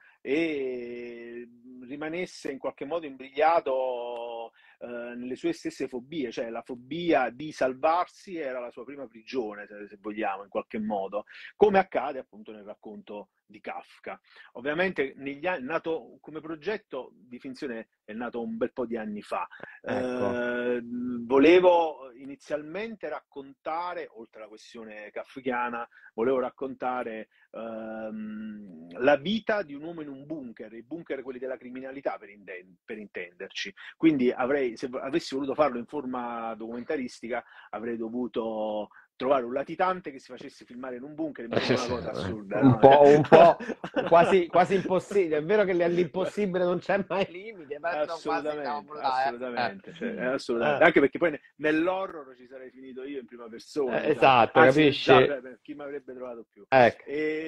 e rimanesse in qualche modo imbrigliato eh, nelle sue stesse fobie, cioè la fobia di salvarsi era la sua prima prigione, se, se vogliamo, in qualche modo, come accade appunto nel racconto di Kafka. Ovviamente negli anni, nato come progetto di finzione è nato un bel po' di anni fa. Ecco. Eh, volevo inizialmente raccontare, oltre alla questione kafkiana, volevo raccontare ehm, la vita di un uomo in un bunker, i bunker quelli della criminalità per, inten- per intenderci. Quindi avrei, se avessi voluto farlo in forma documentaristica, avrei dovuto trovare un latitante che si facesse filmare in un bunker, mi sembra una cosa assurda, Un no? po', un po' quasi, quasi impossibile. È vero che all'impossibile non c'è mai limite, però quasi siamo Assolutamente, là, eh. assolutamente, cioè, Eh. assolutamente. Eh. Anche perché poi ne- nell'horror ci sarei finito io in prima persona, Eh, diciamo. esatto, Anzi, già, capisci? beh, beh, chi mi avrebbe trovato più? Ecco.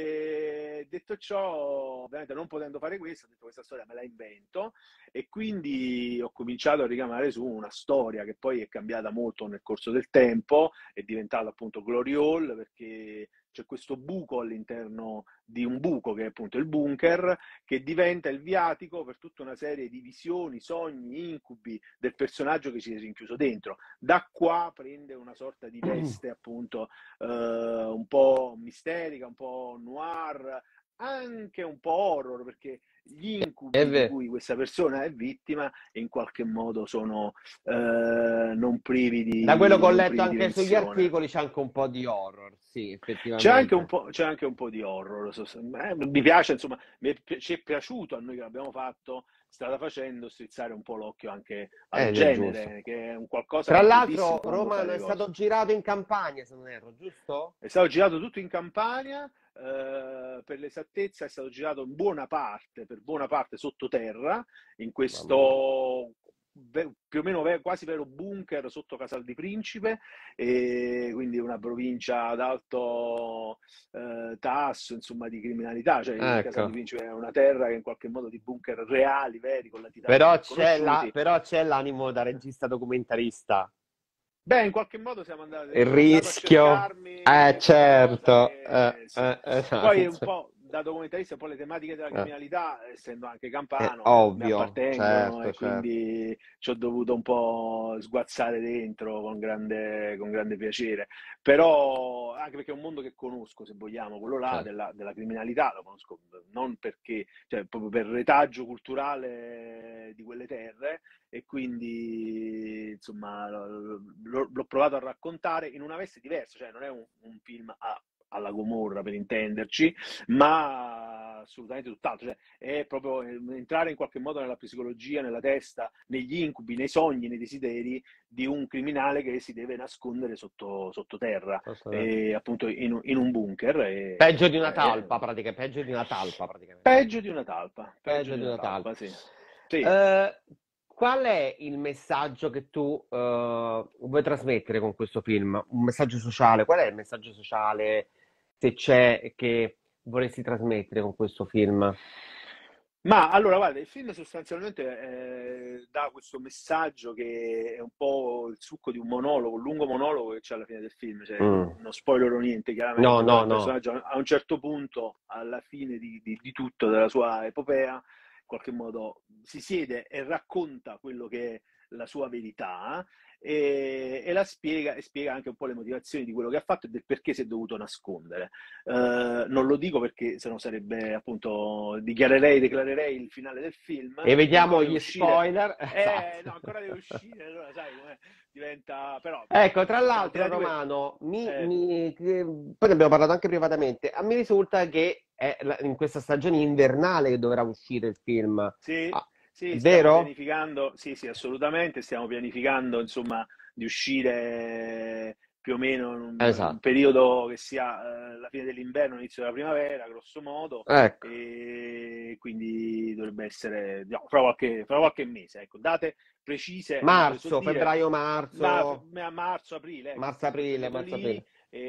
E detto ciò, ovviamente non potendo fare questo, ho detto questa storia me la invento e quindi ho cominciato a ricamare su una storia che poi è cambiata molto nel corso del tempo, è diventata appunto Glory Hall perché c'è questo buco all'interno di un buco che è appunto il bunker, che diventa il viatico per tutta una serie di visioni, sogni, incubi del personaggio che si è rinchiuso dentro. Da qua prende una sorta di veste appunto eh, un po' misterica, un po' noir, anche un po' horror, perché gli È incubi di vero. cui questa persona è vittima in qualche modo sono eh, non privi Da quello di, che ho non letto privi di anche sugli dimensione. articoli c'è anche un po' di horror, sì, C'è anche un effettivamente. po', c'è anche un po' di horror, so- so- eh, mi piace, insomma, mi è pi- ci è piaciuto a noi che l'abbiamo fatto, strada facendo, strizzare un po' l'occhio anche al Ed è giusto. genere, che è un qualcosa Tra completissimo l'altro, quando Romano fai è le cose. stato girato in Campania, se non erro, giusto? È stato girato tutto in Campania, eh, per l'esattezza è stato girato in buona parte, per buona parte sottoterra, in Mamma mia. questo ve- più o meno ve- quasi vero bunker sotto Casal di Principe, e quindi una provincia ad alto eh, tasso, insomma, di criminalità, cioè il Casal di Ecco. Principe è una terra che in qualche modo di bunker reali, veri, con latitanti Però ben c'è la- conosciuti. però c'è l'animo da regista documentarista. Beh, in qualche modo siamo andati, Il sono andato a rischio. Eh, cercarmi questa cosa certo. che Eh, sì. eh, Poi un esatto. po' da documentarista, un po' le tematiche della Eh, criminalità, essendo anche è campano, mi ovvio, appartengono certo, e certo. quindi ci ho dovuto un po' sguazzare dentro con grande, con grande piacere. Però, anche perché è un mondo che conosco, se vogliamo, quello là Certo. della, della criminalità, lo conosco non perché, cioè proprio per retaggio culturale di quelle terre, e quindi insomma l- l'ho provato a raccontare in una veste diversa, cioè non è un, un film a- alla Gomorra per intenderci, ma assolutamente tutt'altro, cioè è proprio entrare in qualche modo nella psicologia, nella testa, negli incubi, nei sogni, nei desideri di un criminale che si deve nascondere sotto, sottoterra, Assolutamente. e appunto in, in un bunker. Peggio di E, una eh, talpa, praticamente. Peggio di una talpa, praticamente. peggio di una talpa, peggio Peggio di di una una talpa. talpa, sì. Sì. Eh, qual è il messaggio che tu eh, vuoi trasmettere con questo film? Un messaggio sociale? Qual è il messaggio sociale, se c'è, che vorresti trasmettere con questo film? Ma allora, guarda, il film sostanzialmente eh, dà questo messaggio che è un po' il succo di un monologo, un lungo monologo che c'è alla fine del film, cioè, Mm. non spoilerò niente No, chiaramente, però no, il no. personaggio a un certo punto, alla fine di, di- di tutto, della sua epopea, in qualche modo si siede e racconta quello che la sua verità e, e la spiega, e spiega anche un po' le motivazioni di quello che ha fatto e del perché si è dovuto nascondere. Eh, non lo dico perché sennò sarebbe appunto, dichiarerei, declarerei il finale del film. E vediamo Ancora gli uscire. spoiler. Eh, Esatto. no, ancora deve uscire, allora sai com'è, diventa, però... Ecco, tra al di l'altro, là di que- Romano, mi, eh, mi- che- poi ne abbiamo parlato anche privatamente, a me risulta che è la- in questa stagione invernale che dovrà uscire il film. Sì, Ah, è sì, stiamo vero? pianificando, sì, sì, assolutamente, stiamo pianificando, insomma, di uscire più o meno in un, in un Esatto. periodo che sia eh, la fine dell'inverno, inizio della primavera, grosso modo, Ecco. e quindi dovrebbe essere, no, fra qualche, fra qualche mese, ecco, date precise non te le so Marzo, dire, febbraio, ma marzo, a marzo, aprile, ecco, marzo, stiamo in quel aprile, periodo marzo, lì, aprile.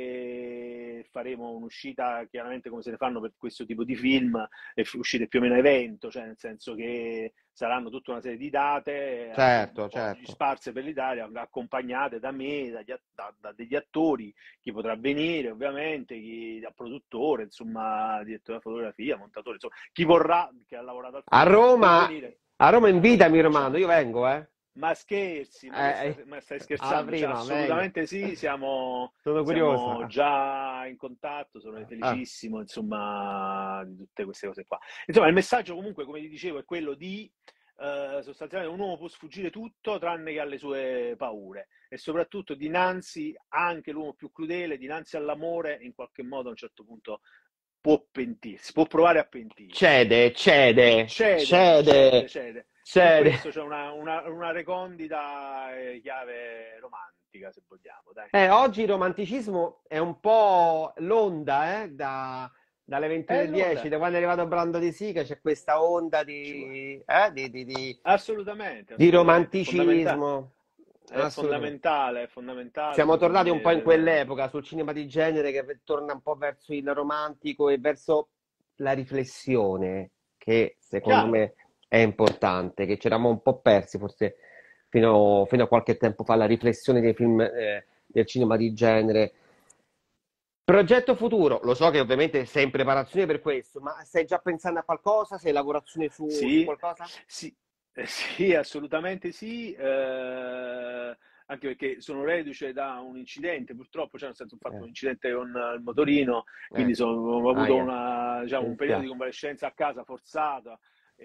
e faremo un'uscita chiaramente come se ne fanno per questo tipo di film, e f- uscire più o meno a evento, cioè nel senso che saranno tutta una serie di date, anche un Certo, po' certo. sparse per l'Italia, accompagnate da me, dagli att- da, da degli attori, chi potrà venire ovviamente, chi da produttore, insomma, direttore della fotografia, montatore, insomma, chi vorrà, che ha lavorato al A film, può Roma, venire. a Roma A Roma invitami, facciamo. Romano, io vengo, eh. Ma scherzi, ma, che Eh, stai, eh, ma stai alla scherzando? Cioè, prima, vengo. assolutamente sì, siamo, Sono siamo curiosa. già in contatto, sono Ah, felicissimo, insomma, di tutte queste cose qua. Insomma, il messaggio comunque, come ti dicevo, è quello di eh, sostanzialmente un uomo può sfuggire tutto tranne che alle sue paure e soprattutto dinanzi, anche l'uomo più crudele, dinanzi all'amore, in qualche modo a un certo punto può pentirsi, può provare a pentirsi. cede, cede, Cede, cede, cede, cede. E in cede. questo c'è una, una, una recondita eh, chiave romantica, se vogliamo, dai. Eh, oggi il romanticismo è un po' l'onda, eh, da, dalle ventuno È e dieci, l'onda, da quando è arrivato Brando di Sica, c'è questa onda ci vuole. di, eh, di, di, di, Assolutamente, di assolutamente, è fondamentale, romanticismo. è Assolutamente. fondamentale, è fondamentale, Siamo secondo tornati un po' in me. quell'epoca sul cinema di genere che torna un po' verso il romantico e verso la riflessione, che secondo Chiaro, me è importante, che ci eravamo un po' persi forse fino, fino a qualche tempo fa, la riflessione dei film, eh, del cinema di genere. Progetto futuro, lo so che ovviamente sei in preparazione per questo, ma stai già pensando a qualcosa? Sei in lavorazione su, su sì, qualcosa? sì, eh, sì, assolutamente sì, eh, anche perché sono reduce da un incidente, purtroppo, cioè nel senso ho fatto Eh, un incidente con il motorino, quindi ecco. sono- ho Ah, avuto yeah. una, diciamo, Mi un periodo di dispiace. convalescenza a casa forzata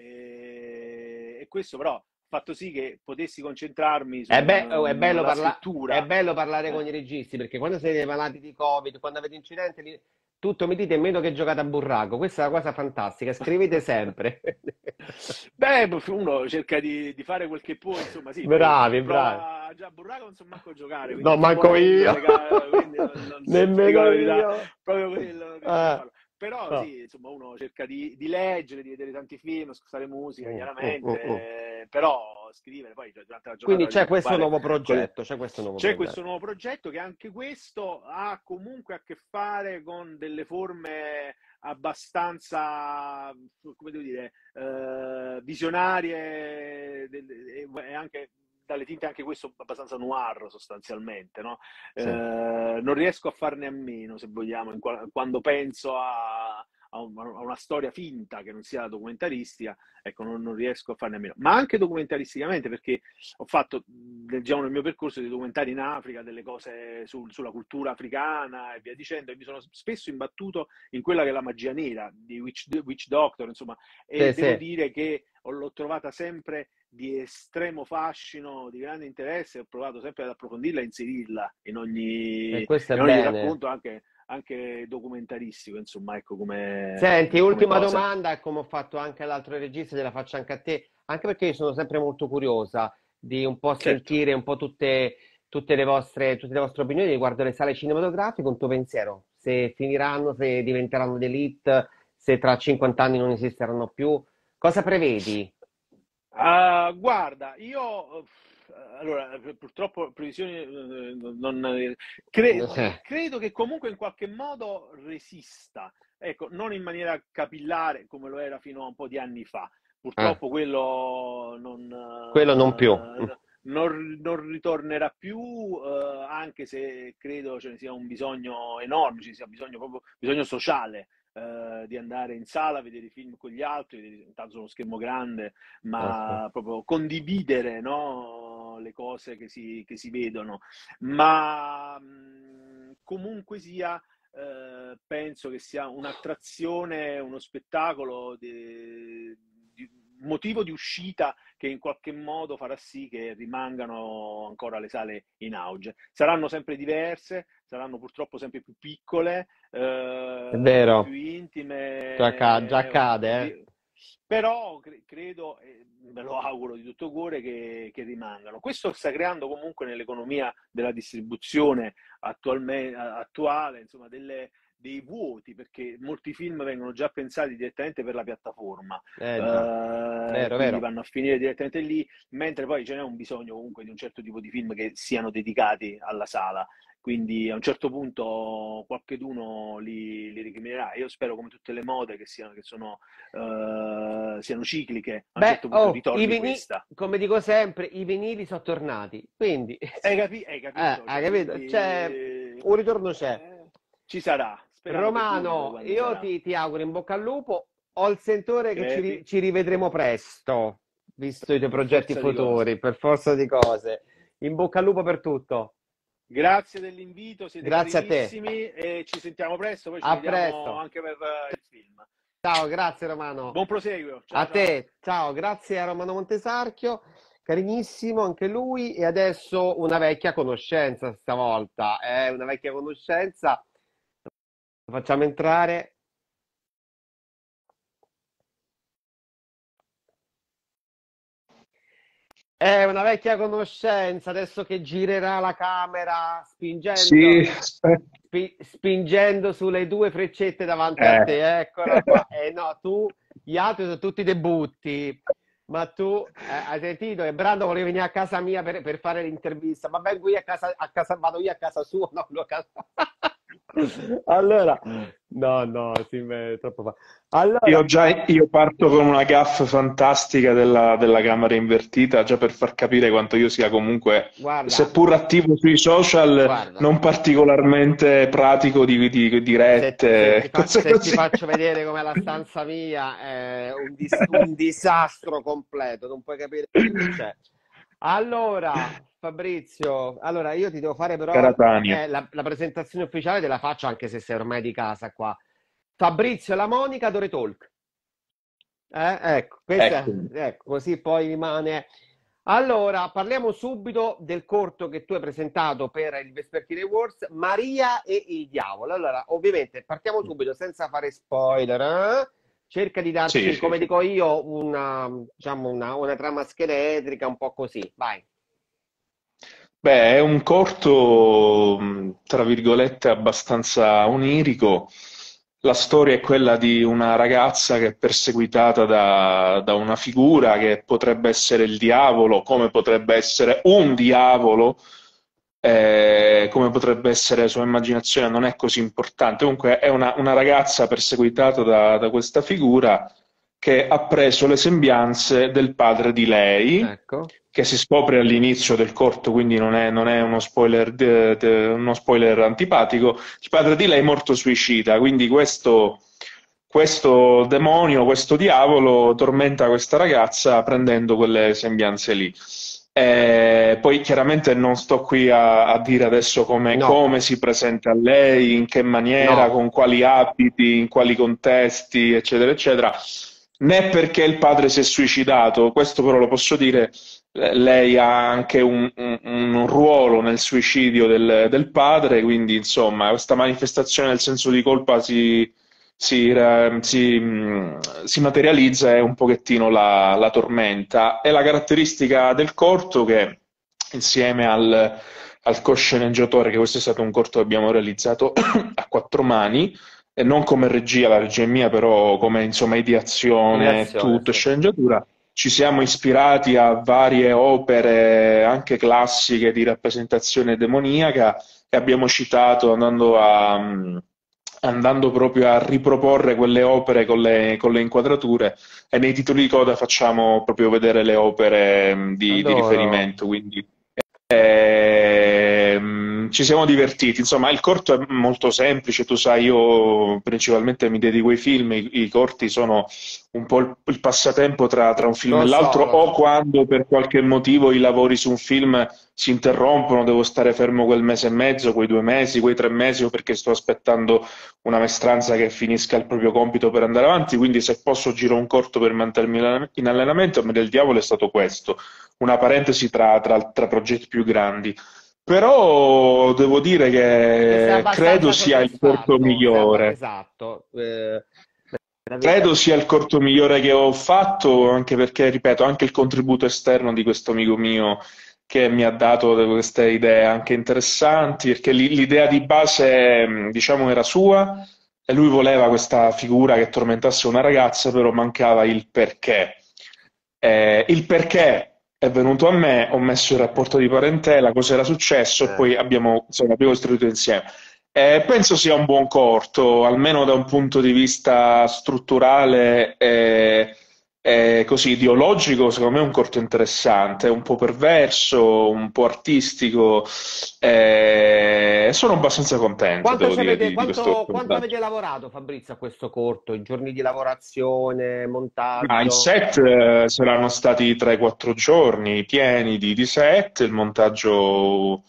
e, e questo però ha fatto sì che potessi concentrarmi È, be- oh, è bello sulla parla- è scrittura. bello parlare con Eh. i registi perché quando siete malati di Covid, quando avete incidenti, li- tutto mi dite meno che giocate a burraco. Questa è una cosa fantastica. Scrivete sempre. Beh, uno cerca di, di fare quel che può, insomma, sì, poi chi Bravi, bravi. prova già a burraco non so manco giocare, quindi No, chi manco volendo, io. le ga- quindi non, non- ti dico Nemmeno la verità, io. proprio quello non riesco a Eh, farlo. Però no. sì, insomma, uno cerca di, di leggere, di vedere tanti film, ascoltare musica, Mm, mm, mm, chiaramente, mm. eh, però scrivere, poi cioè, durante la giornata Quindi voglio c'è questo occupare nuovo con le... progetto, c'è questo nuovo C'è questo progetto. nuovo progetto che anche questo ha comunque a che fare con delle forme abbastanza, come devo dire, eh, visionarie del- e e anche dalle tinte anche questo abbastanza noir sostanzialmente, no? Sì. Eh, non riesco a farne a meno, se vogliamo, in qua- quando penso a, a un- a una storia finta che non sia documentaristica, ecco, non, non riesco a farne a meno. Ma anche documentaristicamente, perché ho fatto, diciamo, nel mio percorso dei documentari in Africa, delle cose sul- sulla cultura africana e via dicendo, e mi sono spesso imbattuto in quella che è la magia nera di Witch, Witch Doctor, insomma, e Sì, devo sì. dire che ho- l'ho trovata sempre di estremo fascino, di grande interesse, ho provato sempre ad approfondirla e inserirla in ogni, E questo è in ogni bene. racconto, anche, anche documentaristico, insomma, ecco come, Senti, come ultima cosa. domanda, e come ho fatto anche all'altro regista, te la faccio anche a te, anche perché io sono sempre molto curiosa di un po' Certo. sentire un po' tutte, tutte le vostre, tutte le vostre opinioni riguardo le sale cinematografiche, un tuo pensiero, se finiranno, se diventeranno d'élite, se tra cinquanta anni non esisteranno più, cosa prevedi? Ah, guarda, io eh, allora purtroppo previsioni eh, non eh, cre- Eh, credo che comunque in qualche modo resista, ecco, non in maniera capillare come lo era fino a un po' di anni fa. eh, Purtroppo quello non, quello non più. eh, non- non ritornerà più, eh, anche se credo ce ne sia un bisogno enorme, ci sia bisogno proprio bisogno sociale eh, di andare in sala a vedere i film con gli altri, vedere intanto uno schermo grande, ma Certo. proprio condividere, no, le cose che si, che si vedono. Ma mh, comunque sia, eh, penso che sia un'attrazione, uno spettacolo, di, di- un motivo di uscita che in qualche modo farà sì che rimangano ancora le sale in auge. Saranno sempre diverse, saranno purtroppo sempre più piccole, È eh, un po' più vero, già, acca- già intime, un- accade, eh. di- però cre- credo, e me lo auguro di tutto cuore, che, che rimangano. Questo sta creando comunque nell'economia della distribuzione attualme- attuale, insomma, delle- dei vuoti, perché molti film vengono già pensati direttamente per la piattaforma, Eh già, eh, vero, quindi vero. vanno a finire direttamente lì, mentre poi ce n'è un bisogno comunque di un certo tipo di film che siano dedicati alla sala. Quindi a un certo punto qualcheduno li, li ricriminerà. Io spero, come tutte le mode, che siano, che sono, eh, siano cicliche, a un Beh, certo punto oh, i ritorni vinili, questa. come dico sempre, i vinili sono tornati, quindi, Hai, capi- hai eh, capito? hai Cioè, capito? C'è quindi un ritorno c'è. eh, ci sarà. Speriamo che duri poi Romano, quando io sarà. ti, ti auguro in bocca al lupo. Ho il sentore che ci, Crepi, ri- ci rivedremo presto, visto i tuoi per progetti forza di cose. futuri, per forza di cose. In bocca al lupo per tutto. Grazie dell'invito, siete Grazie a te. carinissimi e ci sentiamo presto, poi ci A vediamo presto. anche per eh, il film. Ciao, grazie Romano. Buon proseguio, ciao A ciao. te, ciao, grazie a Romano Montesarchio, carinissimo anche lui. E adesso una vecchia conoscenza stavolta, è una vecchia conoscenza. Lo facciamo entrare. È una vecchia conoscenza, adesso che girerà la camera Sì, spingendo, aspetta. spi- spingendo sulle due freccette davanti a Eh. te. Eccola qua. Eh no, tu, gli altri sono tutti debutti, ma tu eh, hai sentito che Brando voleva venire a casa mia per, per fare l'intervista, ma vengo io a casa, a casa, vado io a casa sua, no, lui a casa. Allora, no, no, sì, beh, è troppo fa. Allora, Io già io parto con una gaffe fantastica della, della camera invertita, già per far capire quanto io sia comunque, guarda, seppur attivo sui social, guarda. non particolarmente pratico di, di- Se, se dirette, ti fa- cose se ti così. faccio vedere com'è la stanza mia, è un, dis- un disastro completo, non puoi capire quello che c'è. Allora, Fabrizio, allora io ti devo fare però Cara Tania. eh, la, la presentazione ufficiale te la faccio anche se sei ormai di casa qua. Fabrizio e la Monica Dore Talk. Eh, ecco, questa, Eccomi. ecco, così poi rimane. Allora, parliamo subito del corto che tu hai presentato per il Vespertile Awards, Maria e il diavolo. Allora, ovviamente, partiamo subito senza fare spoiler. eh? Cerca di darci, Sì, sì, come sì. dico io, una, diciamo una, una trama scheletrica, un po' così. Vai. Beh, è un corto, mh, tra virgolette, abbastanza onirico. La storia è quella di una ragazza che è perseguitata da, da una figura che potrebbe essere il diavolo, come potrebbe essere un diavolo, eh, come potrebbe essere la sua immaginazione, non è così importante. Comunque è una, una ragazza perseguitata da, da questa figura che ha preso le sembianze del padre di lei, Ecco. che si scopre all'inizio del corto, quindi non è, non è uno spoiler, de- de- uno spoiler antipatico. Il padre di lei è morto suicida, quindi questo, questo demonio, questo diavolo tormenta questa ragazza prendendo quelle sembianze lì. Eh, poi chiaramente non sto qui a, a dire adesso come, No, come si presenta a lei, in che maniera, no. con quali abiti, in quali contesti, eccetera, eccetera, né perché il padre si è suicidato, questo però lo posso dire, eh, lei ha anche un, un- un ruolo nel suicidio del, del padre, quindi insomma questa manifestazione del senso di colpa si, si, eh, si, mh, si materializza e un pochettino la, la tormenta. È la caratteristica del corto che insieme al, al co-sceneggiatore, che questo è stato un corto che abbiamo realizzato a quattro mani, e non come regia, la regia è mia, però come insomma ideazione, Ideazione, tutto, sì. sceneggiatura, ci siamo ispirati a varie opere anche classiche di rappresentazione demoniaca e abbiamo citato andando a, andando proprio a riproporre quelle opere con le, con le inquadrature, e nei titoli di coda facciamo proprio vedere le opere mh, di, di Adoro. riferimento, quindi ehm, ci siamo divertiti. Insomma, il corto è molto semplice, tu sai, io principalmente mi dedico ai film, i, i corti sono un po' il, il passatempo tra, tra un film e Lo so, l'altro, lo o so. quando per qualche motivo i lavori su un film si interrompono, devo stare fermo quel mese e mezzo, quei due mesi, quei tre mesi, o perché sto aspettando una maestranza che finisca il proprio compito per andare avanti, quindi se posso giro un corto per mantenermi in allen- in allenamento. A me del diavolo è stato questo, una parentesi tra, tra- tra progetti più grandi. Però devo dire E sei che credo abbastanza sia il corto soddisfatto, sei abba- migliore. esatto. Eh, la verità- Credo sia il corto migliore che ho fatto, anche perché, ripeto, anche il contributo esterno di questo amico mio che mi ha dato queste idee anche interessanti, perché l'i- l'idea di base, mh, diciamo, era sua e lui voleva questa figura che tormentasse una ragazza, però mancava il perché. Eh, il perché è venuto a me, ho messo il rapporto di parentela, cosa era successo e eh. poi abbiamo, insomma, abbiamo costruito insieme. Eh, penso sia un buon corto, almeno da un punto di vista strutturale e, e così ideologico, secondo me è un corto interessante, un po' perverso, un po' artistico, e sono abbastanza contento, Quanto, devo ci dire, avete, di, di questo quanto, quanto cortometraggio. avete lavorato, Fabrizio, a questo corto? I giorni di lavorazione, Ah, il montaggio? set eh, saranno stati tre quattro giorni pieni di, di set, il montaggio,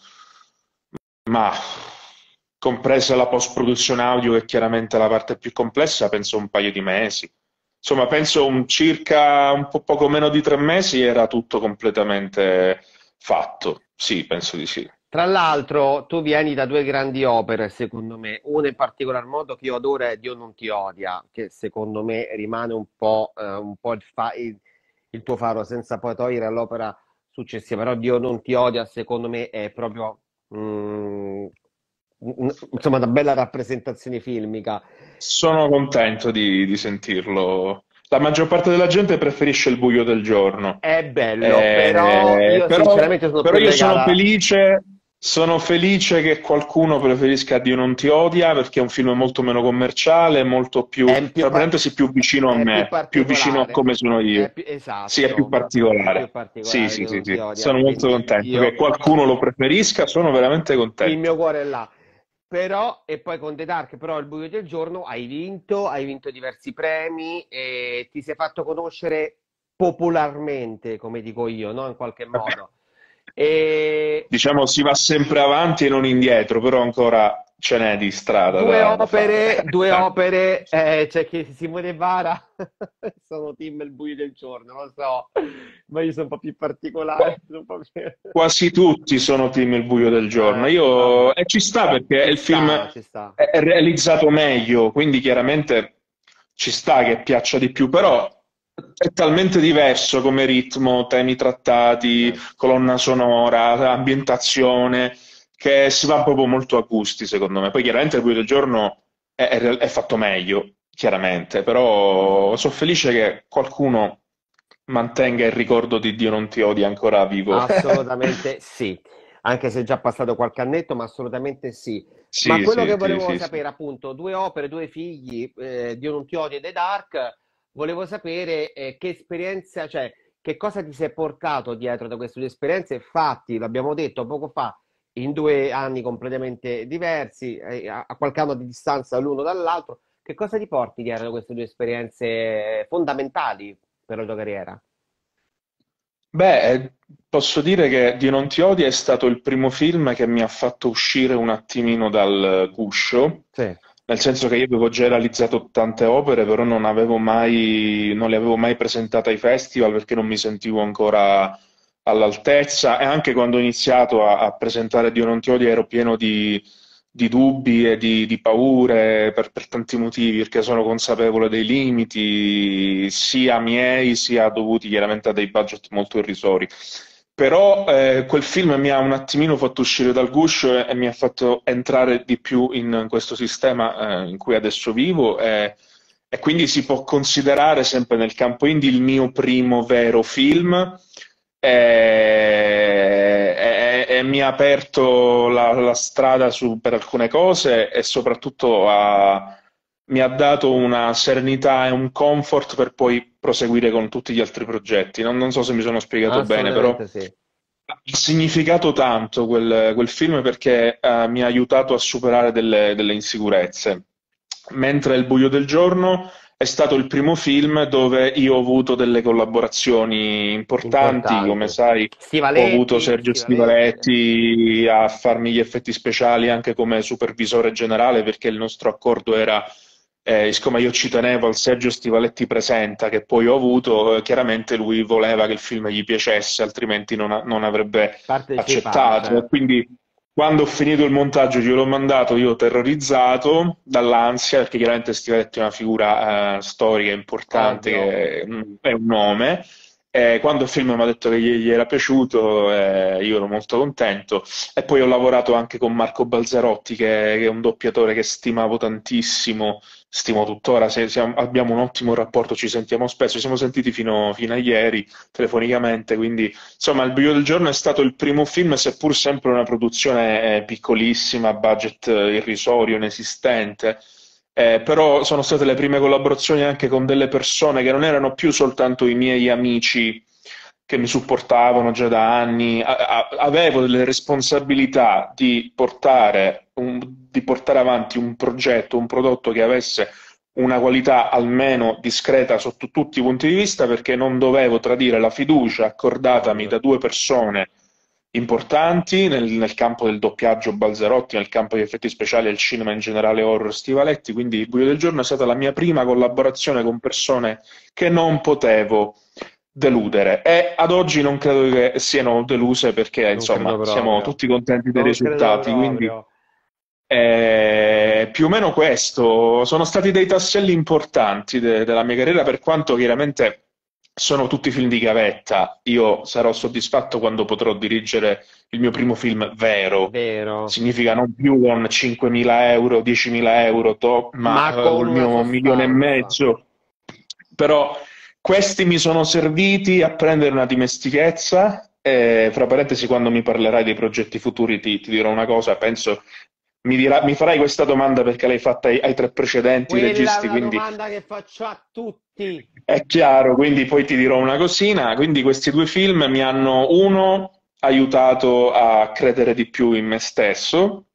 ma compresa la post-produzione audio, che chiaramente è la parte più complessa, penso un paio di mesi. Insomma, penso un circa un po' poco meno di tre mesi era tutto completamente fatto. Sì, penso di sì. Tra l'altro, tu vieni da due grandi opere, secondo me. Una in particolar modo che io adoro è Dio non ti odia, che secondo me rimane un po', eh, un po' il, fa- il- il tuo faro, senza poi togliere all'opera successiva. Però Dio non ti odia, secondo me, è proprio, mm, un- insomma, una bella rappresentazione filmica. Sono contento di, di sentirlo. La maggior parte della gente preferisce il buio del giorno. È bello, però Eh, io però, sinceramente sono però più io sono legata. felice, sono felice che qualcuno preferisca Dio non ti odia, perché è un film molto meno commerciale, molto più, È più, tra par- parentesi, più vicino a è più me, più vicino a particolare, come sono io. è più- Sì, è più esatto, è più particolare. Sì, particolare, sì, Dio sì, non ti sì. odia, Sono molto quindi contento che io, qualcuno lo preferisca, sono veramente il contento. mio cuore è là. Però, e poi con The Dark, però il buio del giorno hai vinto, hai vinto diversi premi e ti sei fatto conoscere popolarmente, come dico io, no? In qualche modo. E Diciamo si va sempre avanti e non indietro, però ancora ce n'è di strada due da, da opere, fare. due opere, eh, c'è chi Simone Vara, sono team il buio del giorno, lo so, ma io sono un po' più Qua- particolare, sono un po' più... Quasi tutti sono team Il buio del giorno. Eh, Io... vabbè, E ci sta perché ci il film sta, ci sta. è è realizzato meglio, quindi chiaramente ci sta che piaccia di più, però è talmente diverso come ritmo, temi trattati, Eh. colonna sonora, ambientazione, che si va proprio molto a gusti, secondo me. Poi chiaramente Il buio del giorno è, è è fatto meglio, chiaramente, però sono felice che qualcuno mantenga il ricordo di Dio non ti odia ancora vivo. Assolutamente sì, anche se è già passato qualche annetto, ma assolutamente sì. Ma Sì, quello che sì, sì, volevo sì, sì. sapere, appunto, due opere, due figli, eh, Dio non ti odia e The Dark, volevo sapere eh, che esperienza, cioè che cosa ti sei portato dietro da queste due esperienze. Infatti, l'abbiamo detto poco fa, in due anni completamente diversi, eh, a, a qualche anno di distanza l'uno dall'altro, che cosa ti porti dietro da queste due esperienze fondamentali per la tua carriera? Beh, eh, posso dire che Dio non ti odia è stato il primo film che mi ha fatto uscire un attimino dal guscio, Sì. nel senso che io avevo già realizzato tante opere, però non avevo mai, non le avevo mai presentate ai festival perché non mi sentivo ancora all'altezza, e anche quando ho iniziato a, a presentare Dio non ti odia ero pieno di, di dubbi e di, di paure per, per tanti motivi, perché sono consapevole dei limiti sia miei sia dovuti chiaramente a dei budget molto irrisori. Però eh, quel film mi ha un attimino fatto uscire dal guscio e, e mi ha fatto entrare di più in questo sistema eh, in cui adesso vivo, e, e quindi si può considerare sempre nel campo indie il mio primo vero film, e, e- e mi ha aperto la, la strada su- per alcune cose, e soprattutto ha- mi ha dato una serenità e un comfort per poi proseguire con tutti gli altri progetti. Non, non so se mi sono spiegato bene, però Assolutamente sì. Ha significato tanto quel, quel film perché eh, mi ha aiutato a superare delle, delle insicurezze. Mentre Il buio del giorno è stato il primo film dove io ho avuto delle collaborazioni importanti, come Importanti. sai, ho avuto Stivaletti, Sergio Stivaletti. Stivaletti a farmi gli effetti speciali anche come supervisore generale perché il nostro accordo era, eh, siccome io ci tenevo al Sergio Stivaletti presenta che poi ho avuto, eh, chiaramente lui voleva che il film gli piacesse, altrimenti non, a- non avrebbe Partecipare, accettato. E certo. quindi quando ho finito il montaggio gliel'ho mandato, io terrorizzato dall'ansia, perché chiaramente Stivetti è una figura eh, storica importante, Ovvio. che mm, è un nome. E quando il film mi ha detto che gli, gli era piaciuto, eh, io ero molto contento. E poi ho lavorato anche con Marco Balzarotti, che, che è un doppiatore che stimavo tantissimo, stimo tuttora, se- siamo- abbiamo un ottimo rapporto, ci sentiamo spesso, ci siamo sentiti fino, fino a ieri telefonicamente, quindi insomma, Il buio del giorno è stato il primo film, seppur sempre una produzione eh, piccolissima, budget eh, irrisorio, inesistente, eh, però sono state le prime collaborazioni anche con delle persone che non erano più soltanto i miei amici che mi supportavano già da anni. A- a- avevo delle responsabilità di portare, un- di portare avanti un progetto, un prodotto che avesse una qualità almeno discreta sotto tutti i punti di vista, perché non dovevo tradire la fiducia accordatami Ovvio. da due persone importanti nel, nel campo del doppiaggio Balzerotti, nel campo degli effetti speciali e il cinema in generale horror Stivaletti, quindi Il buio del giorno è stata la mia prima collaborazione con persone che non potevo deludere e ad oggi non credo che siano deluse perché Non credo insomma siamo proprio. tutti contenti dei Non credo risultati, quindi proprio. eh, più o meno questo. Sono stati dei tasselli importanti de- della mia carriera, per quanto chiaramente sono tutti film di gavetta. Io sarò soddisfatto quando potrò dirigere il mio primo film vero. Vero. Significa non più con cinquemila euro, diecimila euro, to- ma Ma eh, con col una mio milione e sostanza. mezzo. Però questi mi sono serviti a prendere una dimestichezza. E, fra parentesi, quando mi parlerai dei progetti futuri, ti, ti dirò una cosa. Penso mi, dirà- mi farai questa domanda perché l'hai fatta ai, ai tre precedenti Quella è registi, una quindi domanda che faccio a tutti. è chiaro. Quindi poi ti dirò una cosina. Quindi questi due film mi hanno, uno, aiutato a credere di più in me stesso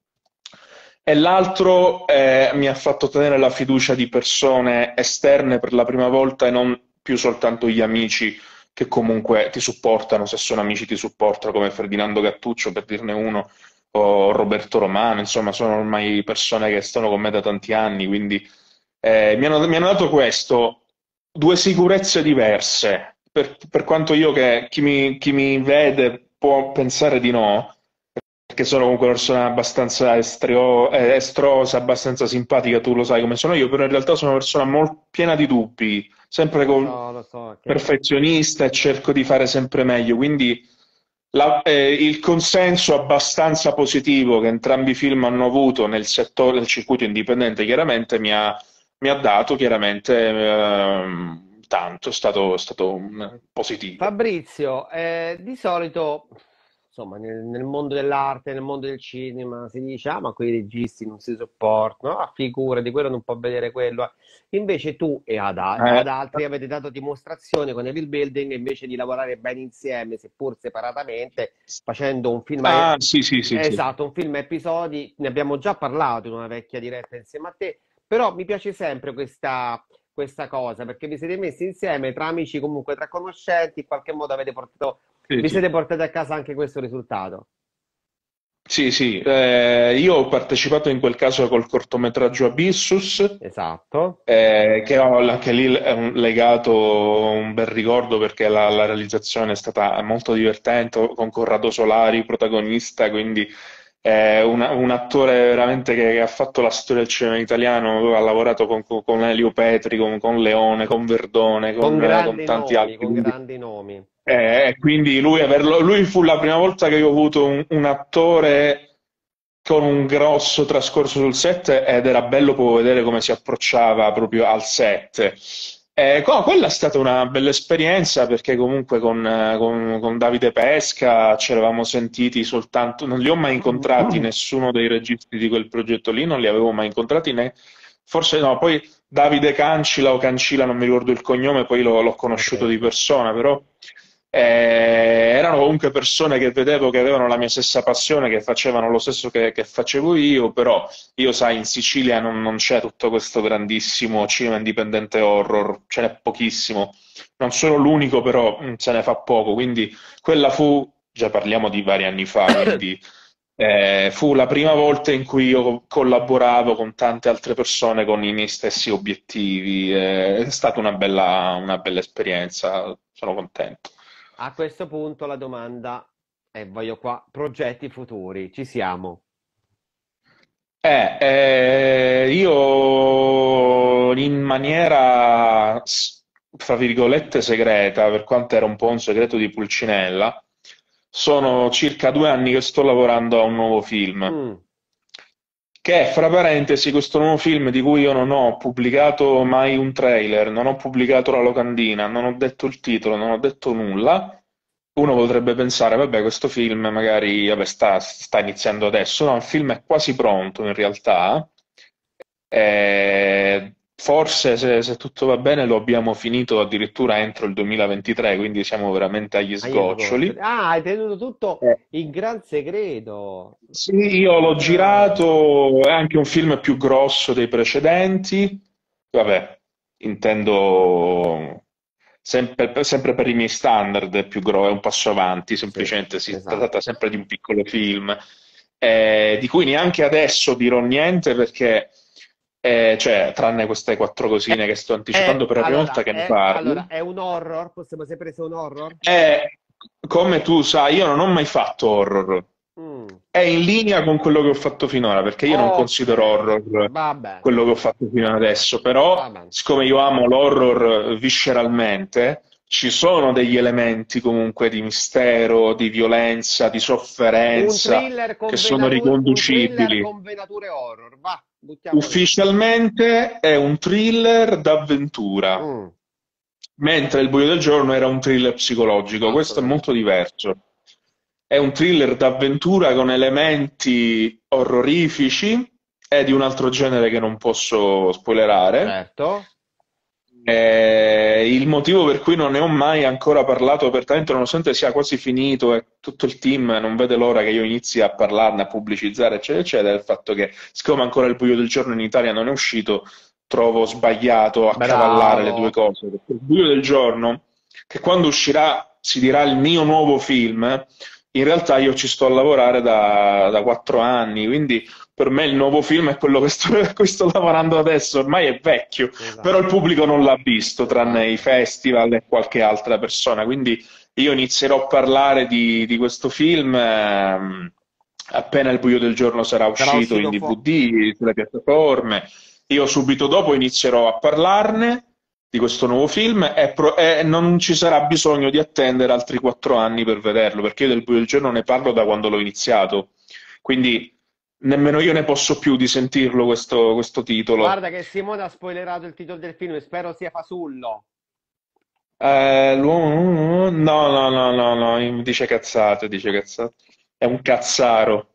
e l'altro eh, mi ha fatto tenere la fiducia di persone esterne per la prima volta e non più soltanto gli amici che comunque ti supportano, se sono amici ti supportano, come Ferdinando Gattuccio, per dirne uno, o Roberto Romano, insomma, sono ormai persone che stanno con me da tanti anni, quindi eh, mi hanno, mi hanno dato questo, due sicurezze diverse, per, per quanto io che chi mi, chi mi vede può pensare di no, perché sono comunque una persona abbastanza estrio- eh, estrosa, abbastanza simpatica, tu lo sai come sono io, però in realtà sono una persona molto piena di dubbi, sempre Lo con so, lo so, che perfezionista e cerco di fare sempre meglio, quindi la- eh, il consenso abbastanza positivo che entrambi i film hanno avuto nel settore, nel circuito indipendente, chiaramente mi ha, mi ha dato chiaramente ehm, tanto, è stato, è stato mm, positivo. Fabrizio, eh, di solito, insomma, nel, nel mondo dell'arte, nel mondo del cinema, si dice, ah, ma quei registi non si sopportano, ah, figurati, quello non può vedere quello. Invece tu e ad, a- Eh, ad altri avete dato dimostrazione con Evil Building, invece di lavorare bene insieme, seppur separatamente, facendo un film, a- ah, sì, sì, sì, sì. esatto, un film a episodi, ne abbiamo già parlato in una vecchia diretta insieme a te, però mi piace sempre questa questa cosa, perché vi siete messi insieme tra amici, comunque tra conoscenti, in qualche modo avete portato, Sì, vi sì. siete portati a casa anche questo risultato. Sì, sì, eh, io ho partecipato in quel caso col cortometraggio Abyssus, Esatto. eh, che ho anche lì è un legato, un bel ricordo perché la, la realizzazione è stata molto divertente, con Corrado Solari protagonista, quindi è una- un attore veramente che, che ha fatto la storia del cinema italiano, ha lavorato con, con- con Elio Petri, con, con Leone, con Verdone, Con con, con grandi tanti nomi, altri, con quindi grandi nomi. eh, quindi lui, averlo- lui fu la prima volta che io ho avuto un, un attore con un grosso trascorso sul set ed era bello proprio vedere come si approcciava proprio al set. Eh, co- quella è stata una bella esperienza perché comunque con, eh, con- con Davide Pesca ci eravamo sentiti soltanto, non li ho mai incontrati, nessuno dei registi di quel progetto lì, non li avevo mai incontrati né, forse no, poi Davide Cancila o Cancila, non mi ricordo il cognome, poi l'ho l'ho Sono conosciuto di presi. persona, però Eh, erano comunque persone che vedevo che avevano la mia stessa passione, che facevano lo stesso che, che facevo io, però io, sai, in Sicilia non, non c'è tutto questo grandissimo cinema indipendente horror, ce n'è pochissimo. Non sono l'unico, però mm, se ne fa poco, quindi quella fu, già parliamo di vari anni fa, quindi eh, fu la prima volta in cui io collaboravo con tante altre persone con i miei stessi obiettivi. eh, È stata una bella, una bella esperienza, sono contento. A questo punto la domanda è, voglio qua, progetti futuri, ci siamo. Eh, eh, io in maniera, s- fra virgolette, segreta, per quanto era un po' un segreto di Pulcinella, sono circa due anni che sto lavorando a un nuovo film. Mm, Che è, fra parentesi, questo nuovo film di cui io non ho pubblicato mai un trailer, non ho pubblicato la locandina, non ho detto il titolo, non ho detto nulla. Uno potrebbe pensare, vabbè, questo film magari vabbè, sta, sta iniziando adesso. No, il film è quasi pronto in realtà. Eh, forse, se, se tutto va bene, lo abbiamo finito addirittura entro il duemilaventitré, quindi siamo veramente agli agli sgoccioli. sgoccioli. Ah, hai tenuto tutto Eh, in gran segreto. sì, io l'ho Ah, girato, è anche un film più grosso dei precedenti. Vabbè, intendo sempre, sempre per i miei standard, è più grosso, è un passo avanti, sì, semplicemente si tratta esatto. sempre di un piccolo film, eh, di cui neanche adesso dirò niente perché, eh, cioè, tranne queste quattro È, cosine che sto anticipando è- per la prima volta allora, che ne è, parlo. allora, è un horror? Possiamo sapere se è un horror? E come tu sai, io non ho mai fatto horror. Mm, È in linea con quello che ho fatto finora, perché io non ok, considero horror va bene, quello che ho fatto fino ad adesso, va però bene. siccome io amo l'horror visceralmente, ci sono degli elementi comunque di mistero, di violenza, di Un sofferenza thriller che con sono venature, un thriller riconducibili. con venature horror. Va, buttiamolo lì. Ufficialmente è un thriller d'avventura, Mm, mentre Il buio del giorno era un thriller psicologico. Questo è molto assolutamente. diverso. È un thriller d'avventura con elementi orrorifici, è di un altro genere che non posso spoilerare. Certo. Eh, il motivo per cui non ne ho mai ancora parlato apertamente, nonostante sia quasi finito e tutto il team non vede l'ora che io inizi a parlarne, a pubblicizzare, eccetera, eccetera, è il fatto che, siccome ancora Il buio del giorno in Italia non è uscito, trovo sbagliato accavallare le due Bravo. cose. Perché Il buio del giorno, che quando uscirà si dirà il mio nuovo film, in realtà io ci sto a lavorare da, da quattro anni, quindi per me il nuovo film è quello che sto, a cui sto lavorando adesso, ormai è vecchio, però il Esatto. pubblico non l'ha visto, Va tranne i bene. festival e qualche altra persona, quindi io inizierò a parlare di, di questo film ehm, appena Il buio del giorno sarà Sarà uscito in uscito fuori. D V D, sulle piattaforme. Io subito dopo inizierò a parlarne di questo nuovo film e, pro- e non ci sarà bisogno di attendere altri quattro anni per vederlo, perché io del buio del giorno ne parlo da quando l'ho iniziato, quindi nemmeno io ne posso più di sentirlo questo, questo titolo. Guarda che Simone ha spoilerato il titolo del film, spero sia Fasullo. Eh, l'uomo- no, no, no, no, no, dice cazzate, dice cazzate. È un cazzaro.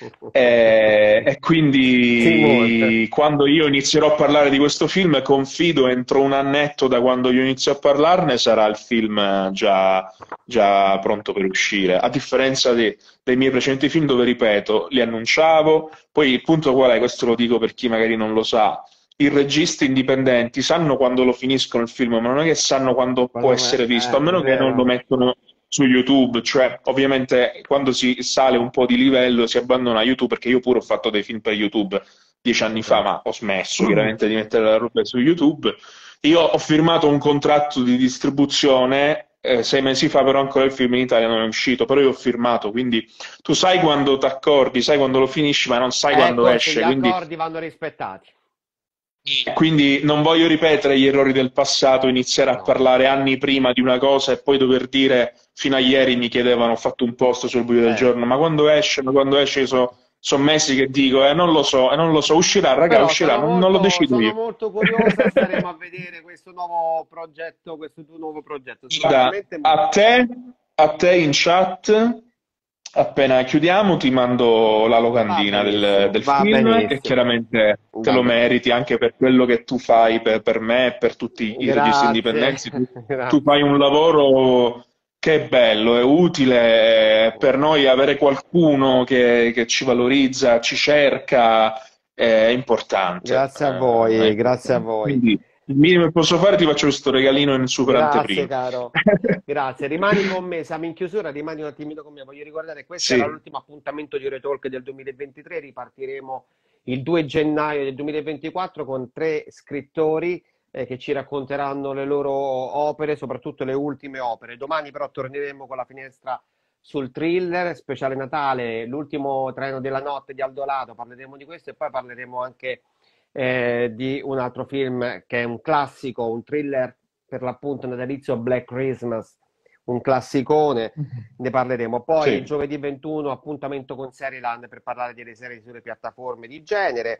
Eh, E, Simone. quindi quando io inizierò a parlare di questo film, confido entro un annetto da quando io inizio a parlarne, sarà il film eh, già, già pronto per uscire. A differenza de- dei miei precedenti film dove, ripeto, li annunciavo, poi il punto qual è? Questo lo dico per chi magari non lo sa. I registi indipendenti sanno quando lo finiscono il film, ma non è che sanno quando può Quando me- essere visto, a eh, è meno che non lo vero. mettono su YouTube, cioè ovviamente quando si sale un po' di livello si abbandona YouTube, perché io pure ho fatto dei film per YouTube dieci anni fa, Certo. ma ho smesso chiaramente di mettere la roba su YouTube. Io ho firmato un contratto di distribuzione eh, sei mesi fa, però ancora il film in Italia non è uscito, però io ho firmato, quindi tu sai quando ti accordi, sai quando lo finisci, ma non sai quando Ecco, se gli esce, quindi accordi vanno rispettati. quindi non voglio ripetere gli errori del passato, iniziare a No, parlare anni prima di una cosa e poi dover dire, fino a ieri mi chiedevano, ho fatto un post sul buio del eh. giorno, ma quando esce, ma quando esce, io so, sono mesi che dico, eh, non lo so, eh, non lo so, uscirà, raga, Però uscirà, sono non, non lo molto, decido sono io. molto curiosa, staremo a vedere questo nuovo progetto, questo tuo nuovo progetto. Sono Guarda, veramente a molto... te, a te in chat, appena chiudiamo, ti mando la Va locandina del, benissimo, del va film e benissimo, chiaramente te va lo bene. meriti anche per quello che tu fai per, per me e per tutti i registi Grazie, indipendenti. Tu, tu grazie. fai un lavoro che bello, è utile eh, per noi avere qualcuno che, che ci valorizza, ci cerca, è importante. Grazie a eh, è voi, grazie a importante. voi. Quindi il minimo che posso fare ti faccio questo regalino in super Grazie, anteprima. caro. Grazie. Rimani con me, siamo in chiusura, rimani un attimino con me. Voglio ricordare che questo era Sì, l'ultimo appuntamento di Ore Talk del duemilaventitré. Ripartiremo il due gennaio del duemilaventiquattro con tre scrittori eh, che ci racconteranno le loro opere, soprattutto le ultime opere. Domani però torneremo con la finestra sul thriller, speciale Natale, L'ultimo treno della notte di Aldo Lato, parleremo di questo e poi parleremo anche eh, di un altro film che è un classico, un thriller per l'appunto natalizio, Black Christmas, un classicone, ne parleremo. Poi sì. giovedì ventuno appuntamento con Seriland per parlare delle serie sulle piattaforme di genere.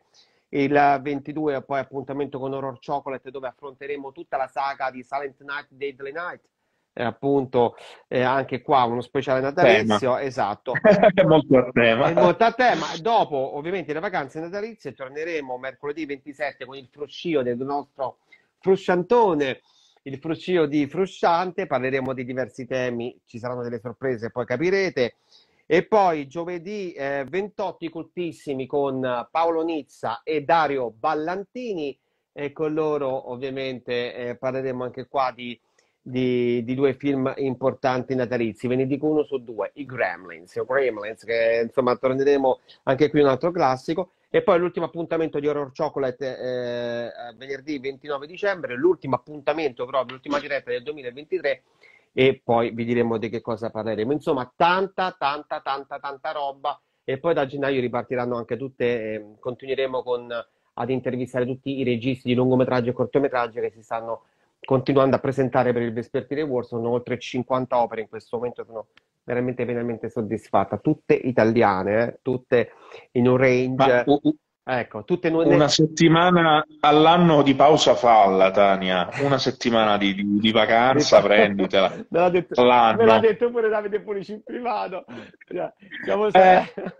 Il ventidue poi appuntamento con Horror Chocolate dove affronteremo tutta la saga di Silent Night, Deadly Night. Eh, appunto eh, anche qua uno speciale natalizio, Tema. esatto. È molto a tema. È molto a tema. Dopo, ovviamente, le vacanze natalizie, torneremo mercoledì ventisette con il fruscio del nostro frusciantone, il fruscio di Frusciante. Parleremo di diversi temi, ci saranno delle sorprese, poi capirete. E poi giovedì eh, ventotto i cultissimi con Paolo Nizza e Dario Ballantini, e con loro ovviamente eh, parleremo anche qua di Di, di due film importanti natalizi. Ve ne dico uno su due, i Gremlins, i Gremlins, che insomma torneremo anche qui un altro classico. E poi l'ultimo appuntamento di Horror Chocolate eh, venerdì ventinove dicembre, l'ultimo appuntamento proprio, l'ultima diretta del duemilaventitré, e poi vi diremo di che cosa parleremo. Insomma, tanta, tanta, tanta, tanta roba. E poi da gennaio ripartiranno anche tutte, eh, continueremo con, ad intervistare tutti i registi di lungometraggi e cortometraggi che si stanno continuando a presentare per il Vespertile Awards. Sono oltre cinquanta opere in questo momento, sono veramente veramente soddisfatta, tutte italiane, eh? Tutte in un range, Ma u- u- ecco, tutte in un... una settimana all'anno di pausa falla, Tania. Una settimana di, di- di vacanza, prenditela. Me l'ha detto, me l'ha L'anno. detto pure Davide Pulici in privato. Siamo, Eh, se-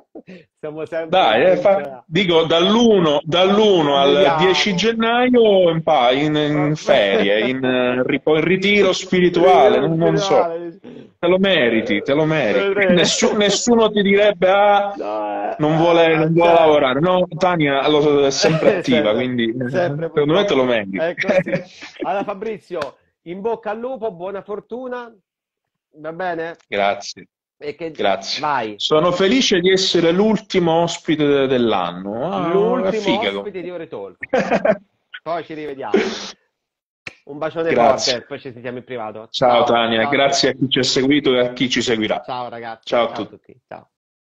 siamo sempre dai, eh, in- fa- dico dall'uno dall'uno al Vediamo. dieci gennaio in, pa- in- in ferie, in, eh, ripo- in ritiro spirituale, non, non so. Te lo meriti, te lo meriti. Nessu- nessuno ti direbbe, ah, No, eh, non vuole, non vuole cioè- lavorare. No, Tania lo- è sempre attiva, Sempre- quindi sempre, secondo me te lo meriti. È così. Allora Fabrizio, in bocca al lupo, buona fortuna, va bene? Grazie, E che... grazie. Vai, Sono felice di essere l'ultimo ospite de- dell'anno. Ah, è l'ultimo figa. ospite di Ore Talk. Poi ci rivediamo. Un bacione Grazie. forte, poi ci sentiamo in privato. Ciao Tania, ciao, grazie a chi ci ha seguito e a chi ci seguirà. ciao ragazzi, Ciao a ciao a tutti. tutti. Ciao.